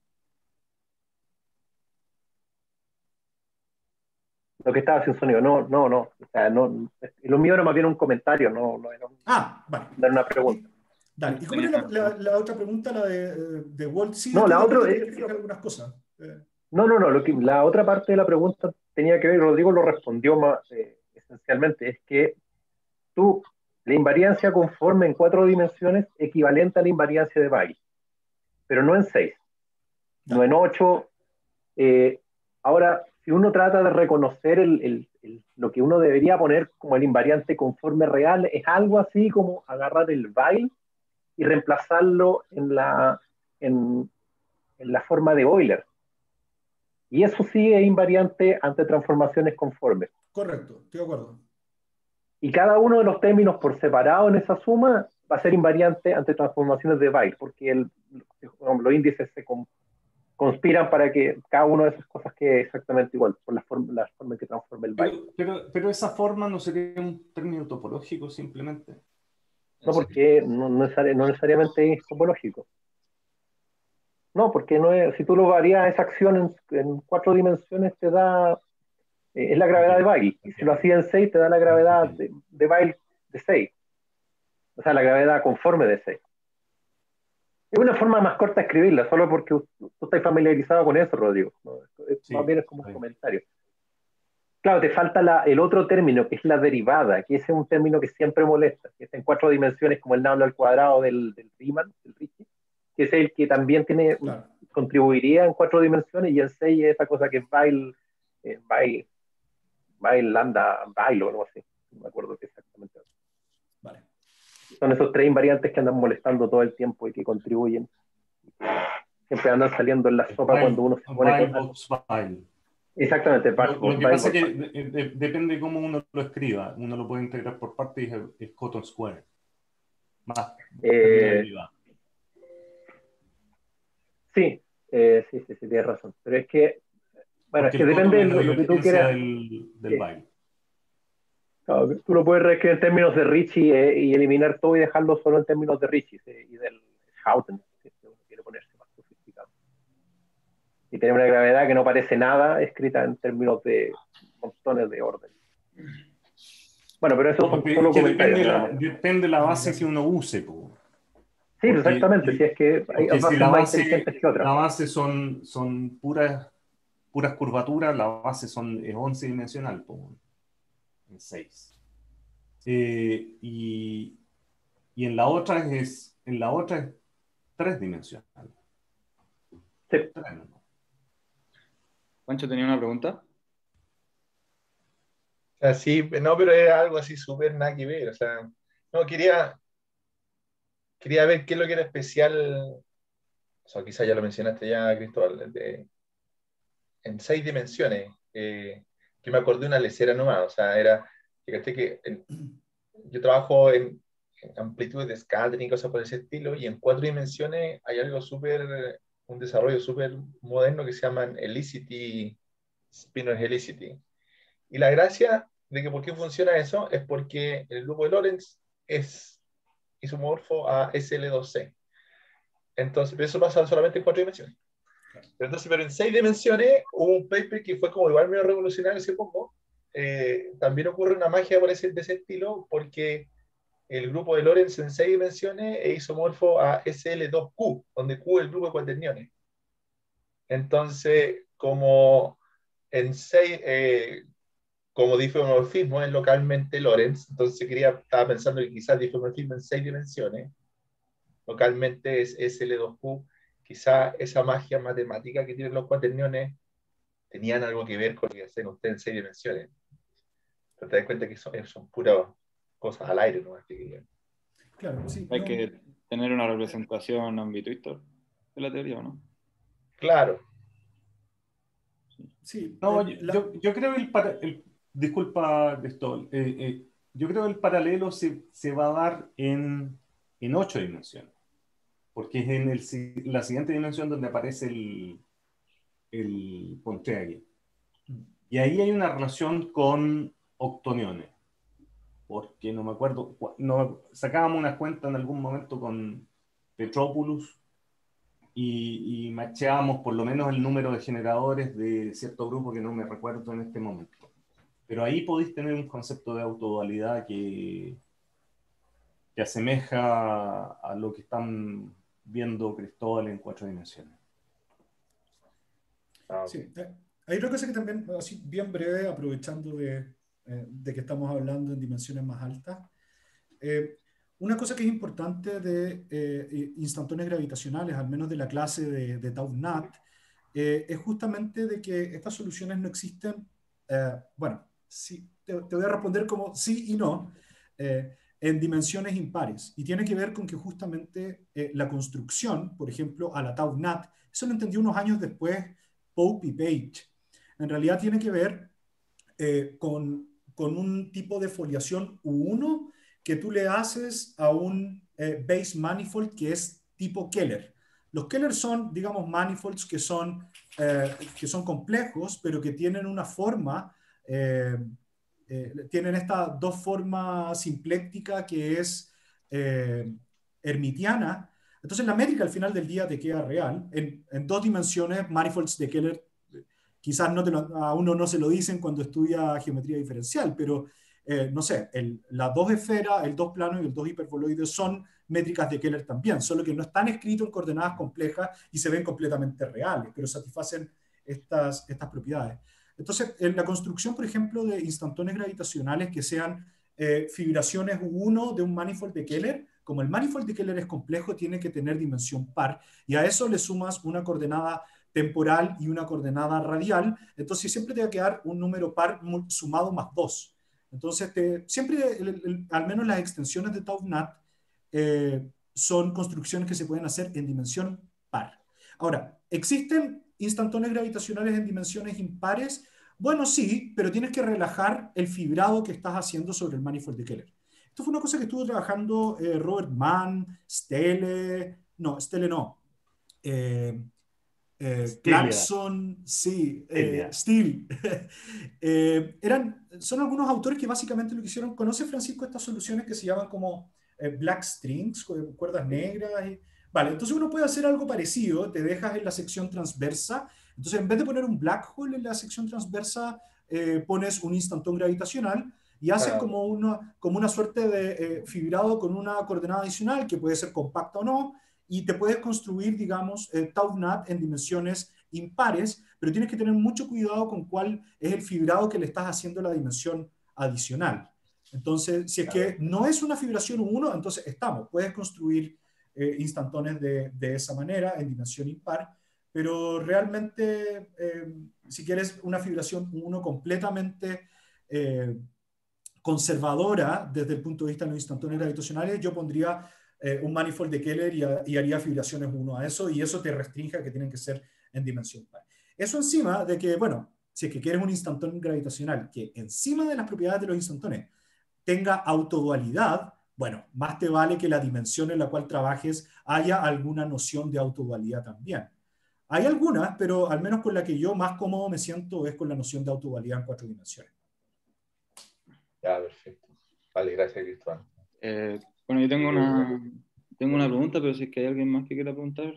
Lo que estaba haciendo sonido, no. O sea, no, lo mío era más bien un comentario, no era
vale.
Dar una pregunta.
Dale. ¿Y cómo era la otra pregunta, la de Walt? Sí,
no, la otra
es algunas cosas.
No. La otra parte de la pregunta tenía que ver, Rodrigo lo respondió más esencialmente, es que la invariancia conforme en 4 dimensiones equivalente a la invariancia de Weil, pero no en 6, no en 8. Ahora, si uno trata de reconocer lo que uno debería poner como el invariante conforme real, es algo así como agarrar el Weil y reemplazarlo en la forma de Euler. Y eso sí es invariante ante transformaciones conformes.
Correcto, estoy de acuerdo.
Y cada uno de los términos por separado en esa suma va a ser invariante ante transformaciones de Weil, porque los índices se conspiran para que cada una de esas cosas quede exactamente igual, por la forma en que transforma el Weil.
Pero esa forma no sería un término topológico simplemente.
No, porque no necesariamente es topológico. No, porque no es, si tú lo varías esa acción en 4 dimensiones te da, es la gravedad de Weil. Y si lo hacía en 6 te da la gravedad de Weil de 6. O sea, la gravedad conforme de 6. Es una forma más corta de escribirla, solo porque tú estás familiarizado con eso, Rodrigo. ¿No? Más bien es como un comentario. Claro, te falta el otro término, que es la derivada, que ese es un término que siempre molesta, que está en 4 dimensiones, como el nabla al cuadrado del Riemann, del Ricci, que es el que también contribuiría en 4 dimensiones, y en 6 es esa cosa que es Weil, lambda, Weil o algo así. No me acuerdo qué exactamente.
Vale.
Son esos 3 invariantes que andan molestando todo el tiempo y que contribuyen. Siempre andan saliendo en la sopa cuando uno se pone
con...
Exactamente.
Lo que pasa es que depende de cómo uno lo escriba. Uno lo puede integrar por partes y es Cotton Square. Más
sí, tienes razón. Pero es que, bueno, es que depende de lo que tú quieras.
Del baile.
Claro, tú lo puedes reescribir en términos de Ricci y eliminar todo y dejarlo solo en términos de Ricci y del Schouten, si uno quiere ponerse más sofisticado. Y tener una gravedad que no parece nada escrita en términos de montones de orden. Bueno, pero eso son solo comentarios.
Depende de la base que uno use.
Sí, exactamente. Si es que hay bases más inteligentes que otras.
La base son puras puras curvaturas, la base es 11 dimensional, en 6. Y en la otra es 3 dimensional.
Sí.
Pancho tenía una pregunta.
O sea, sí, no, pero era algo así súper nada que ver. O sea, no, quería ver qué es lo que era especial. O sea, quizás ya lo mencionaste ya, Cristóbal, en 6 dimensiones. Que me acordé de una lecera nomás. O sea, fíjate que yo trabajo en amplitudes de scattering y cosas por ese estilo, y en 4 dimensiones hay algo un desarrollo súper moderno que se llama Helicity, Spinor Helicity. Y la gracia de que por qué funciona eso es porque el grupo de Lorentz es isomorfo a SL2C. Entonces, eso pasa solamente en 4 dimensiones. Pero en 6 dimensiones hubo un paper que fue como igual medio revolucionario hace poco. También ocurre una magia de ese estilo, porque el grupo de Lorentz en 6 dimensiones es isomorfo a SL2Q, donde Q es el grupo de cuaterniones. Entonces, como en 6, como difeomorfismo es localmente Lorentz, entonces estaba pensando que quizás difeomorfismo en 6 dimensiones, localmente es SL2Q, quizás esa magia matemática que tienen los cuaterniones tenían algo que ver con lo que hacen ustedes en 6 dimensiones. Pero te das cuenta que son puras cosas al aire, ¿no?
Claro, sí.
Hay que tener una representación ambitwistor de la teoría, ¿o no?
Claro.
Sí.
No, yo creo que disculpa, Cristóbal, yo creo que el paralelo se va a dar en 8 dimensiones, porque es en la siguiente dimensión donde aparece el Pontryagin. Y ahí hay una relación con octoniones, porque no me acuerdo, sacábamos una cuenta en algún momento con Petropoulos y macheábamos por lo menos el número de generadores de cierto grupo que no me recuerdo en este momento. Pero ahí podéis tener un concepto de autodualidad que asemeja a lo que están viendo Cristóbal en 4 dimensiones.
Sí, hay otra cosa que también, así bien breve, aprovechando de que estamos hablando en dimensiones más altas. Una cosa que es importante de instantones gravitacionales, al menos de la clase de Tau-NAT, es justamente de que estas soluciones no existen. Bueno, sí, te voy a responder como sí y no, en dimensiones impares. Y tiene que ver con que justamente la construcción, por ejemplo, a la Tau-NAT, eso lo entendí unos años después Pope y Page. En realidad tiene que ver con un tipo de foliación U1 que tú le haces a un base manifold que es tipo Keller. Los Keller son, digamos, manifolds que son complejos, pero que tienen una forma, tienen esta dos formas simpléctica que es hermitiana. Entonces la métrica al final del día te queda real. En 2 dimensiones, manifolds de Keller quizás a uno no se lo dicen cuando estudia geometría diferencial, pero no sé, la 2 esfera, el 2 plano y el 2 hiperboloide son métricas de Keller también, solo que no están escritos en coordenadas complejas y se ven completamente reales, pero satisfacen estas propiedades. Entonces, en la construcción, por ejemplo, de instantones gravitacionales que sean fibraciones U1 de un manifold de Keller, como el manifold de Keller es complejo, tiene que tener dimensión par, y a eso le sumas una coordenada temporal y una coordenada radial, entonces siempre te va a quedar un número par sumado más 2. Entonces, siempre, al menos las extensiones de Tau-NAT son construcciones que se pueden hacer en dimensión par. Ahora, ¿existen instantones gravitacionales en dimensiones impares? Bueno, sí, pero tienes que relajar el fibrado que estás haciendo sobre el manifold de Keller. Esto fue una cosa que estuvo trabajando Robert Mann, Stelle no, Clarkson, sí, Steele. Son algunos autores que básicamente lo que hicieron. ¿Conoce, Francisco, estas soluciones que se llaman como black strings, cuerdas negras? Vale, entonces uno puede hacer algo parecido, te dejas en la sección transversa, entonces en vez de poner un black hole en la sección transversa, pones un instantón gravitacional y haces como una suerte de fibrado con una coordenada adicional que puede ser compacta o no, y te puedes construir, digamos, Tau-NAT en dimensiones impares, pero tienes que tener mucho cuidado con cuál es el fibrado que le estás haciendo la dimensión adicional. Entonces, si es que no es una fibración 1, entonces puedes construir instantones de esa manera, en dimensión impar, pero realmente, si quieres una fibración 1 completamente conservadora desde el punto de vista de los instantáneos gravitacionales, yo pondría un manifold de Keller y haría fibraciones 1 a eso, y eso te restringe a que tienen que ser en dimensión par. Eso encima de que, bueno, si es que quieres un instantáneo gravitacional que encima de las propiedades de los instantáneos tenga autodualidad, bueno, más te vale que la dimensión en la cual trabajes haya alguna noción de autodualidad también. Hay algunas, pero al menos con la que yo más cómodo me siento es con la noción de autodualidad en 4 dimensiones.
Ya, perfecto. Vale, gracias, Cristóbal.
Bueno, yo tengo una pregunta, pero si es que hay alguien más que quiera preguntar.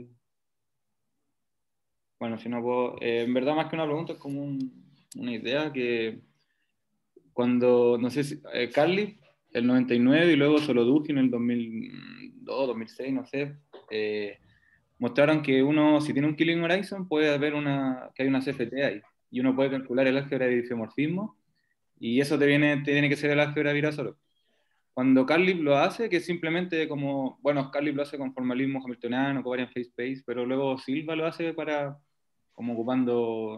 Bueno, si no puedo. En verdad, más que una pregunta, es como una idea que cuando, no sé si, Carly, el 99 y luego Solodugin en el 2002, 2006, no sé, mostraron que uno, si tiene un Killing Horizon, puede haber que hay una CFT ahí, y uno puede calcular el álgebra de isomorfismo, y eso te tiene que ser el álgebra de Virasoro. Cuando Carlip lo hace, que es simplemente como, bueno, Carlip lo hace con formalismo hamiltoniano, covariant phase space, pero luego Silva lo hace como ocupando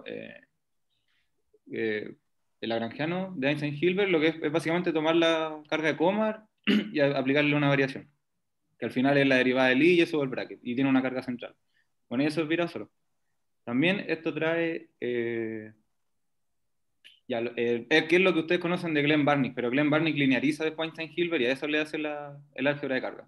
el lagrangiano de Einstein-Hilbert, lo que es básicamente tomar la carga de Komar y aplicarle una variación, que al final es la derivada de Lie y eso es el bracket, y tiene una carga central. Bueno, y eso es Virasoro. También esto trae... ¿qué es lo que ustedes conocen de Glenn Barnick? Pero Glenn Barnick lineariza después Einstein-Hilbert y a eso le hace el álgebra de carga.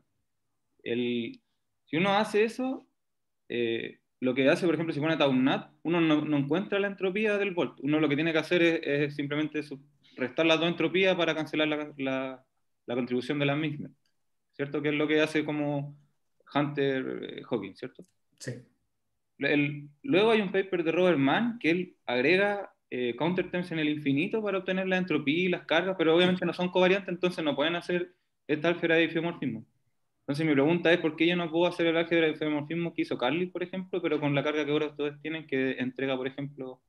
Si uno hace eso, lo que hace, por ejemplo, si pone Tau-NAT, uno no encuentra la entropía del volt. Uno lo que tiene que hacer es simplemente restar las dos entropías para cancelar la contribución de las mismas. ¿Cierto? Que es lo que hace como Hunter Hawkins, ¿cierto?
Sí.
Luego hay un paper de Robert Mann que él agrega counterterms en el infinito para obtener la entropía y las cargas, pero obviamente no son covariantes, entonces no pueden hacer esta álgebra de isomorfismo. Entonces mi pregunta es, ¿por qué yo no puedo hacer el álgebra de isomorfismo que hizo Carly, por ejemplo, pero con la carga que ahora ustedes tienen, que entrega, por ejemplo,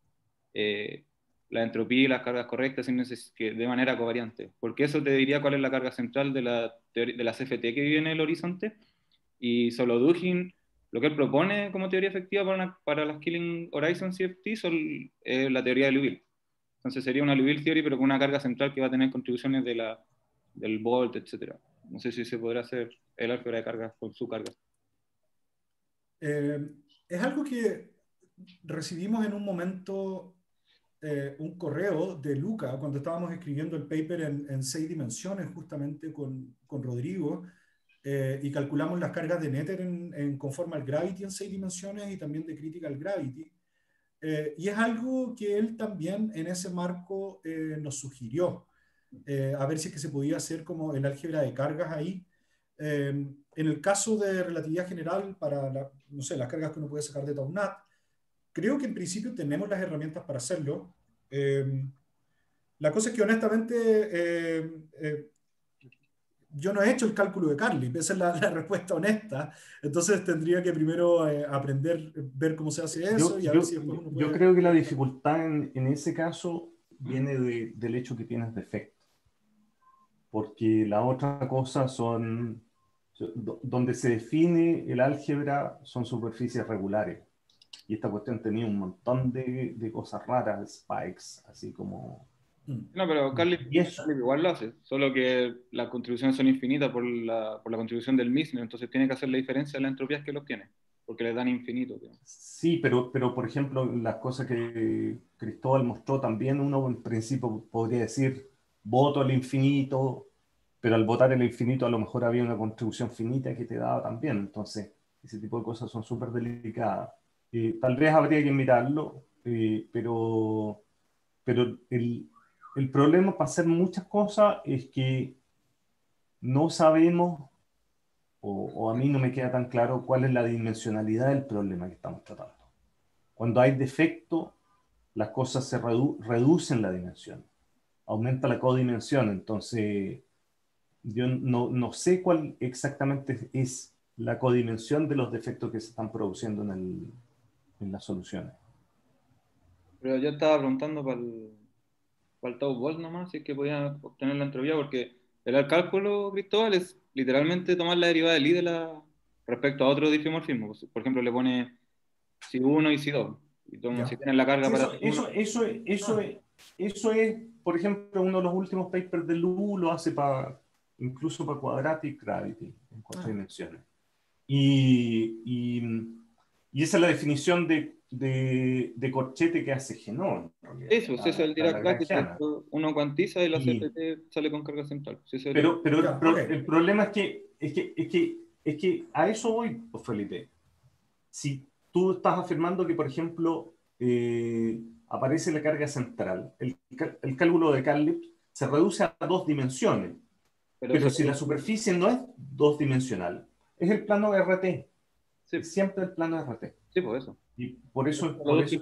la entropía y las cargas correctas de manera covariante? Porque eso te diría cuál es la carga central de la CFT que vive en el horizonte, y Solodugin, lo que él propone como teoría efectiva para las Killing Horizon CFT es la teoría de Liouville. Entonces sería una Liouville theory, pero con una carga central que va a tener contribuciones del volt, etc. No sé si se podrá hacer el álgebra de cargas con su carga.
Es algo que recibimos en un momento, un correo de Luca, cuando estábamos escribiendo el paper en 6 dimensiones, justamente con Rodrigo, y calculamos las cargas de Nether en conformal gravity en 6 dimensiones y también de critical gravity. Y es algo que él también en ese marco nos sugirió, a ver si es que se podía hacer como el álgebra de cargas ahí. En el caso de relatividad general, para no sé, las cargas que uno puede sacar de Tau-NAT, creo que en principio tenemos las herramientas para hacerlo. La cosa es que honestamente yo no he hecho el cálculo de Carlip, esa es la respuesta honesta. Entonces tendría que primero aprender, ver cómo se hace eso y a ver si después uno puede...
Yo creo que la dificultad en ese caso viene del hecho que tienes defecto. Porque la otra cosa donde se define el álgebra son superficies regulares. Y esta cuestión tenía un montón de cosas raras, spikes, así como...
No, pero Carlip igual lo hace, solo que las contribuciones son infinitas por la contribución del mismo, entonces tiene que hacer la diferencia de las entropías que los tiene, porque le dan infinito. Digamos.
Sí, pero por ejemplo, las cosas que Cristóbal mostró también, uno en principio podría decir, voto al infinito, pero al votar el infinito a lo mejor había una contribución finita que te daba también, entonces ese tipo de cosas son súper delicadas. Tal vez habría que mirarlo, pero el problema para hacer muchas cosas es que no sabemos, o a mí no me queda tan claro cuál es la dimensionalidad del problema que estamos tratando. Cuando hay defecto, las cosas se reducen la dimensión, aumenta la codimensión, entonces yo no sé cuál exactamente es la codimensión de los defectos que se están produciendo en las soluciones.
Pero yo estaba preguntando para el Tau Volt nomás, si es que podía obtener la entropía, porque el cálculo, Cristóbal, es literalmente tomar la derivada del I respecto a otro diffeomorfismo. Por ejemplo, le pone Si1 y Si2. Y si tienen la carga
Sí,
para
eso es, por ejemplo, uno de los últimos papers de Lu lo hace incluso para quadratic gravity en 4 dimensiones. Y esa es la definición de corchete que hace Genón.
Eso es el Dirac que uno cuantiza y la CFT sale con carga central.
Pero el problema es que a eso voy, Felipe. Si tú estás afirmando que, por ejemplo, aparece la carga central, el cálculo de Carlip se reduce a 2 dimensiones. Pero si la superficie no es 2-dimensional, es el plano RT. Sí. Es siempre el plano RT.
Sí, por eso.
Y por eso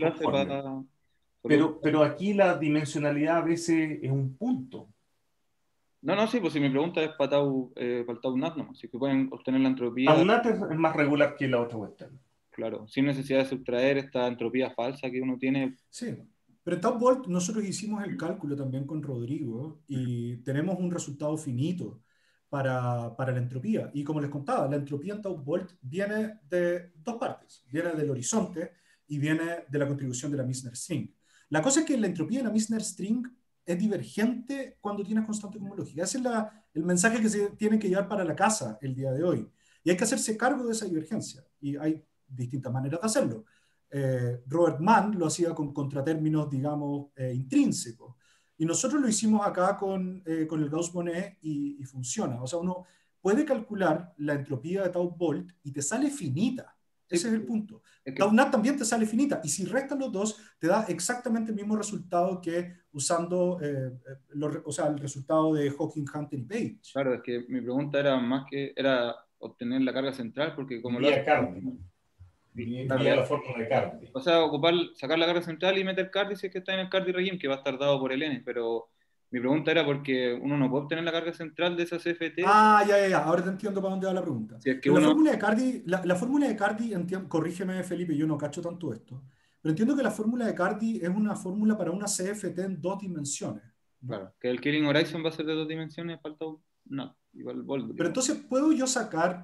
pero aquí la dimensionalidad a veces es un punto.
No, sí, pues si mi pregunta es para el Tau NAT, ¿no? Si que pueden obtener la entropía.
Tau NAT es más regular que la otra cuestión.
Claro, sin necesidad de subtraer esta entropía falsa que uno tiene.
Sí, pero en Tau Volt nosotros hicimos el cálculo también con Rodrigo y tenemos un resultado finito para la entropía. Y como les contaba, la entropía en Tau Volt viene de dos partes. Viene del horizonte y viene de la contribución de la Misner String. La cosa es que la entropía de la Misner String es divergente cuando tienes constante cosmológica. Ese es el mensaje que se tiene que llevar para la casa el día de hoy. Y hay que hacerse cargo de esa divergencia. Y hay distintas maneras de hacerlo. Robert Mann lo hacía con contratérminos, digamos, intrínsecos. Y nosotros lo hicimos acá con el Gauss-Bonnet y funciona. O sea, uno puede calcular la entropía de Tau Volt y te sale finita. Ese es el punto. Tau NAT también te sale finita. Y si restan los dos, te da exactamente el mismo resultado que usando el resultado de Hawking, Hunter y Page.
Claro, es que mi pregunta era más que era obtener la carga central, porque como
vía Cardi. Vía la fórmula de Cardi.
O sea, sacar la carga central y meter Cardi si es que está en el Cardi regime, que va a estar dado por el N, pero mi pregunta era porque uno no puede obtener la carga central de esa CFT.
Ya. Ahora te entiendo para dónde va la pregunta.
Si es que
la fórmula de Cardi, corrígeme, Felipe, yo no cacho tanto esto, pero entiendo que la fórmula de Cardi es una fórmula para una CFT en 2 dimensiones.
Claro, que el Killing Horizon va a ser de 2 dimensiones, falta no, igual Bold.
Pero entonces, ¿puedo yo sacar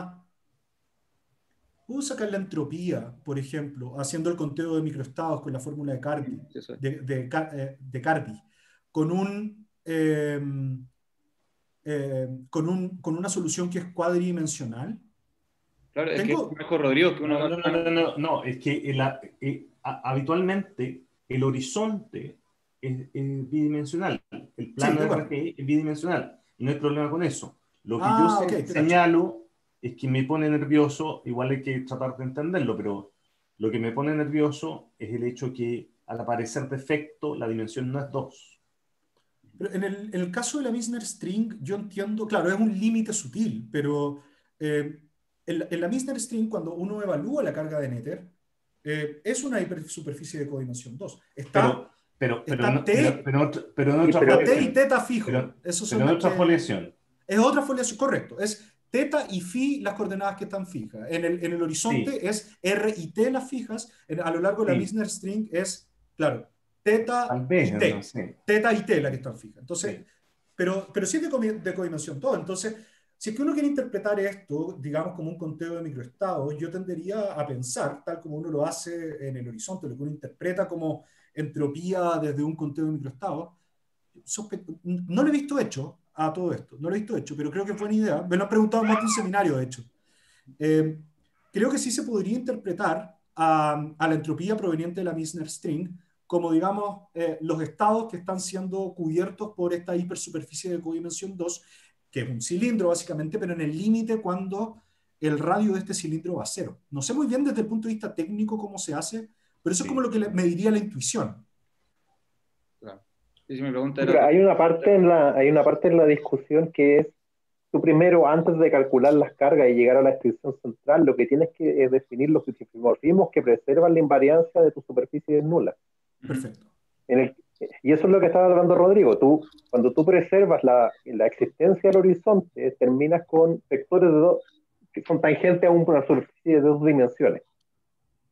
la entropía, por ejemplo, haciendo el conteo de microestados con la fórmula de Cardi, de Cardi, con una solución que es cuadridimensional?
Claro, es que mejor Rodrigo que uno...
No, es que habitualmente el horizonte es bidimensional, el plano RT es bidimensional, y no hay problema con eso. Lo que yo señalo es que me pone nervioso, igual hay que tratar de entenderlo, pero lo que me pone nervioso es el hecho que al aparecer defecto la dimensión no es 2.
Pero en el caso de la Misner String, yo entiendo, claro, es un límite sutil, pero en la Misner String, cuando uno evalúa la carga de Nether, es una hipersuperficie de codimensión 2. Está T y teta fijo.
Pero en otra foliación.
Es otra foliación, correcto. Es teta y phi las coordenadas que están fijas. En el horizonte es R y T las fijas. A lo largo de la Misner String es, claro, teta y T. Teta y T la que están fijas. Entonces, pero sí es de codimensión todo. Entonces, si es que uno quiere interpretar esto, digamos, como un conteo de microestados, yo tendería a pensar, tal como uno lo hace en el horizonte, lo que uno interpreta como entropía desde un conteo de microestados. No lo he visto hecho a todo esto, no lo he visto hecho, pero creo que es buena idea. Me lo han preguntado más de un seminario, de hecho. Creo que sí se podría interpretar a la entropía proveniente de la Misner String como, digamos, los estados que están siendo cubiertos por esta hipersuperficie de codimensión 2, que es un cilindro básicamente, pero en el límite cuando el radio de este cilindro va a 0. No sé muy bien desde el punto de vista técnico cómo se hace, pero eso es como lo que me diría la intuición.
Claro. Y si me pregunta era...
Hay una parte en la discusión que es, tú primero, antes de calcular las cargas y llegar a la descripción central, lo que tienes que es definir los diffeomorfismos que preservan la invariancia de tu superficie nula.
Perfecto.
Y eso es lo que estaba hablando Rodrigo. Cuando tú preservas la existencia del horizonte, terminas con vectores que son tangentes a una superficie de 2 dimensiones.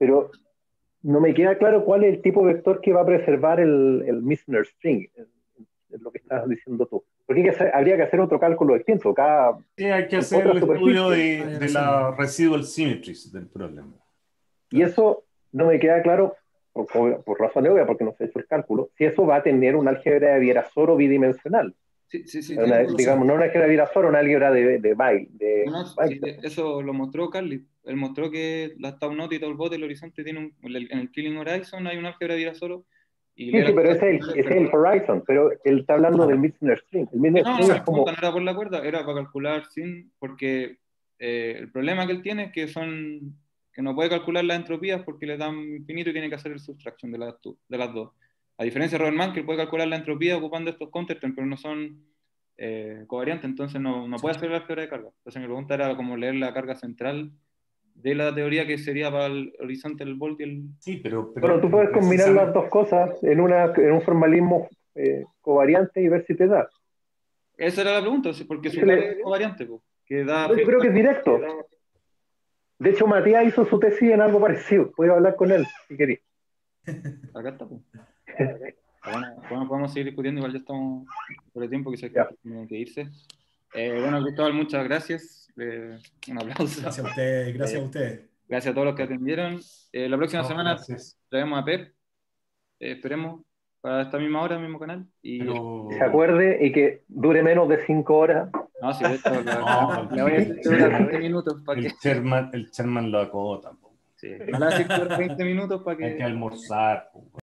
pero no me queda claro cuál es el tipo de vector que va a preservar el Misner string, es lo que estás diciendo tú. Porque habría que hacer otro cálculo distinto.
Sí, hay que hacer
otra
el estudio
superficie.
de la residual symmetries del problema.
Y eso no me queda claro, por razón obvia, porque no se ha hecho el cálculo, si eso va a tener un álgebra de Virasoro bidimensional.
Sí,
Digamos, no una álgebra de Virasoro, una álgebra de Weil.
Sí, eso lo mostró Carly. Él mostró que la Tau-Not y Tau-Bot del horizonte tienen en el Killing Horizon hay una álgebra de Virasoro.
Sí, pero ese es el Horizon, pero él está hablando del Misner String. El Misner String es como...
No era por la cuerda, era para calcular porque el problema que él tiene es que no puede calcular las entropías porque le dan infinito y tiene que hacer el subtraction de las dos. A diferencia de Robertman, que él puede calcular la entropía ocupando estos counterterms, pero no son covariantes, entonces no puede hacer la álgebra de carga. Entonces mi pregunta era como leer la carga central de la teoría que sería para el horizonte del Bolt y el...
Sí, pero
bueno, tú puedes combinar las dos cosas en un formalismo covariante y ver si te da.
Esa era la pregunta, porque su es covariante, que da...
Yo creo que es directo. De hecho, Matías hizo su tesis en algo parecido. Puedo hablar con él, si queréis.
Acá está, pues. Bueno, podemos seguir discutiendo, igual ya estamos por el tiempo que se tiene que irse. Bueno, Cristóbal, muchas gracias. Un aplauso.
Gracias a ustedes, gracias a ustedes.
Gracias a todos los que atendieron. La próxima semana traemos a Pep, esperemos, para esta misma hora, mismo canal. Y
que se acuerde y que dure menos de 5 horas.
No, si de hecho, le voy a decir que dura 20 minutos para que...
El Sherman lo acota.
Sí, no le voy a decir que dura 20 minutos para que...
Hay que almorzar.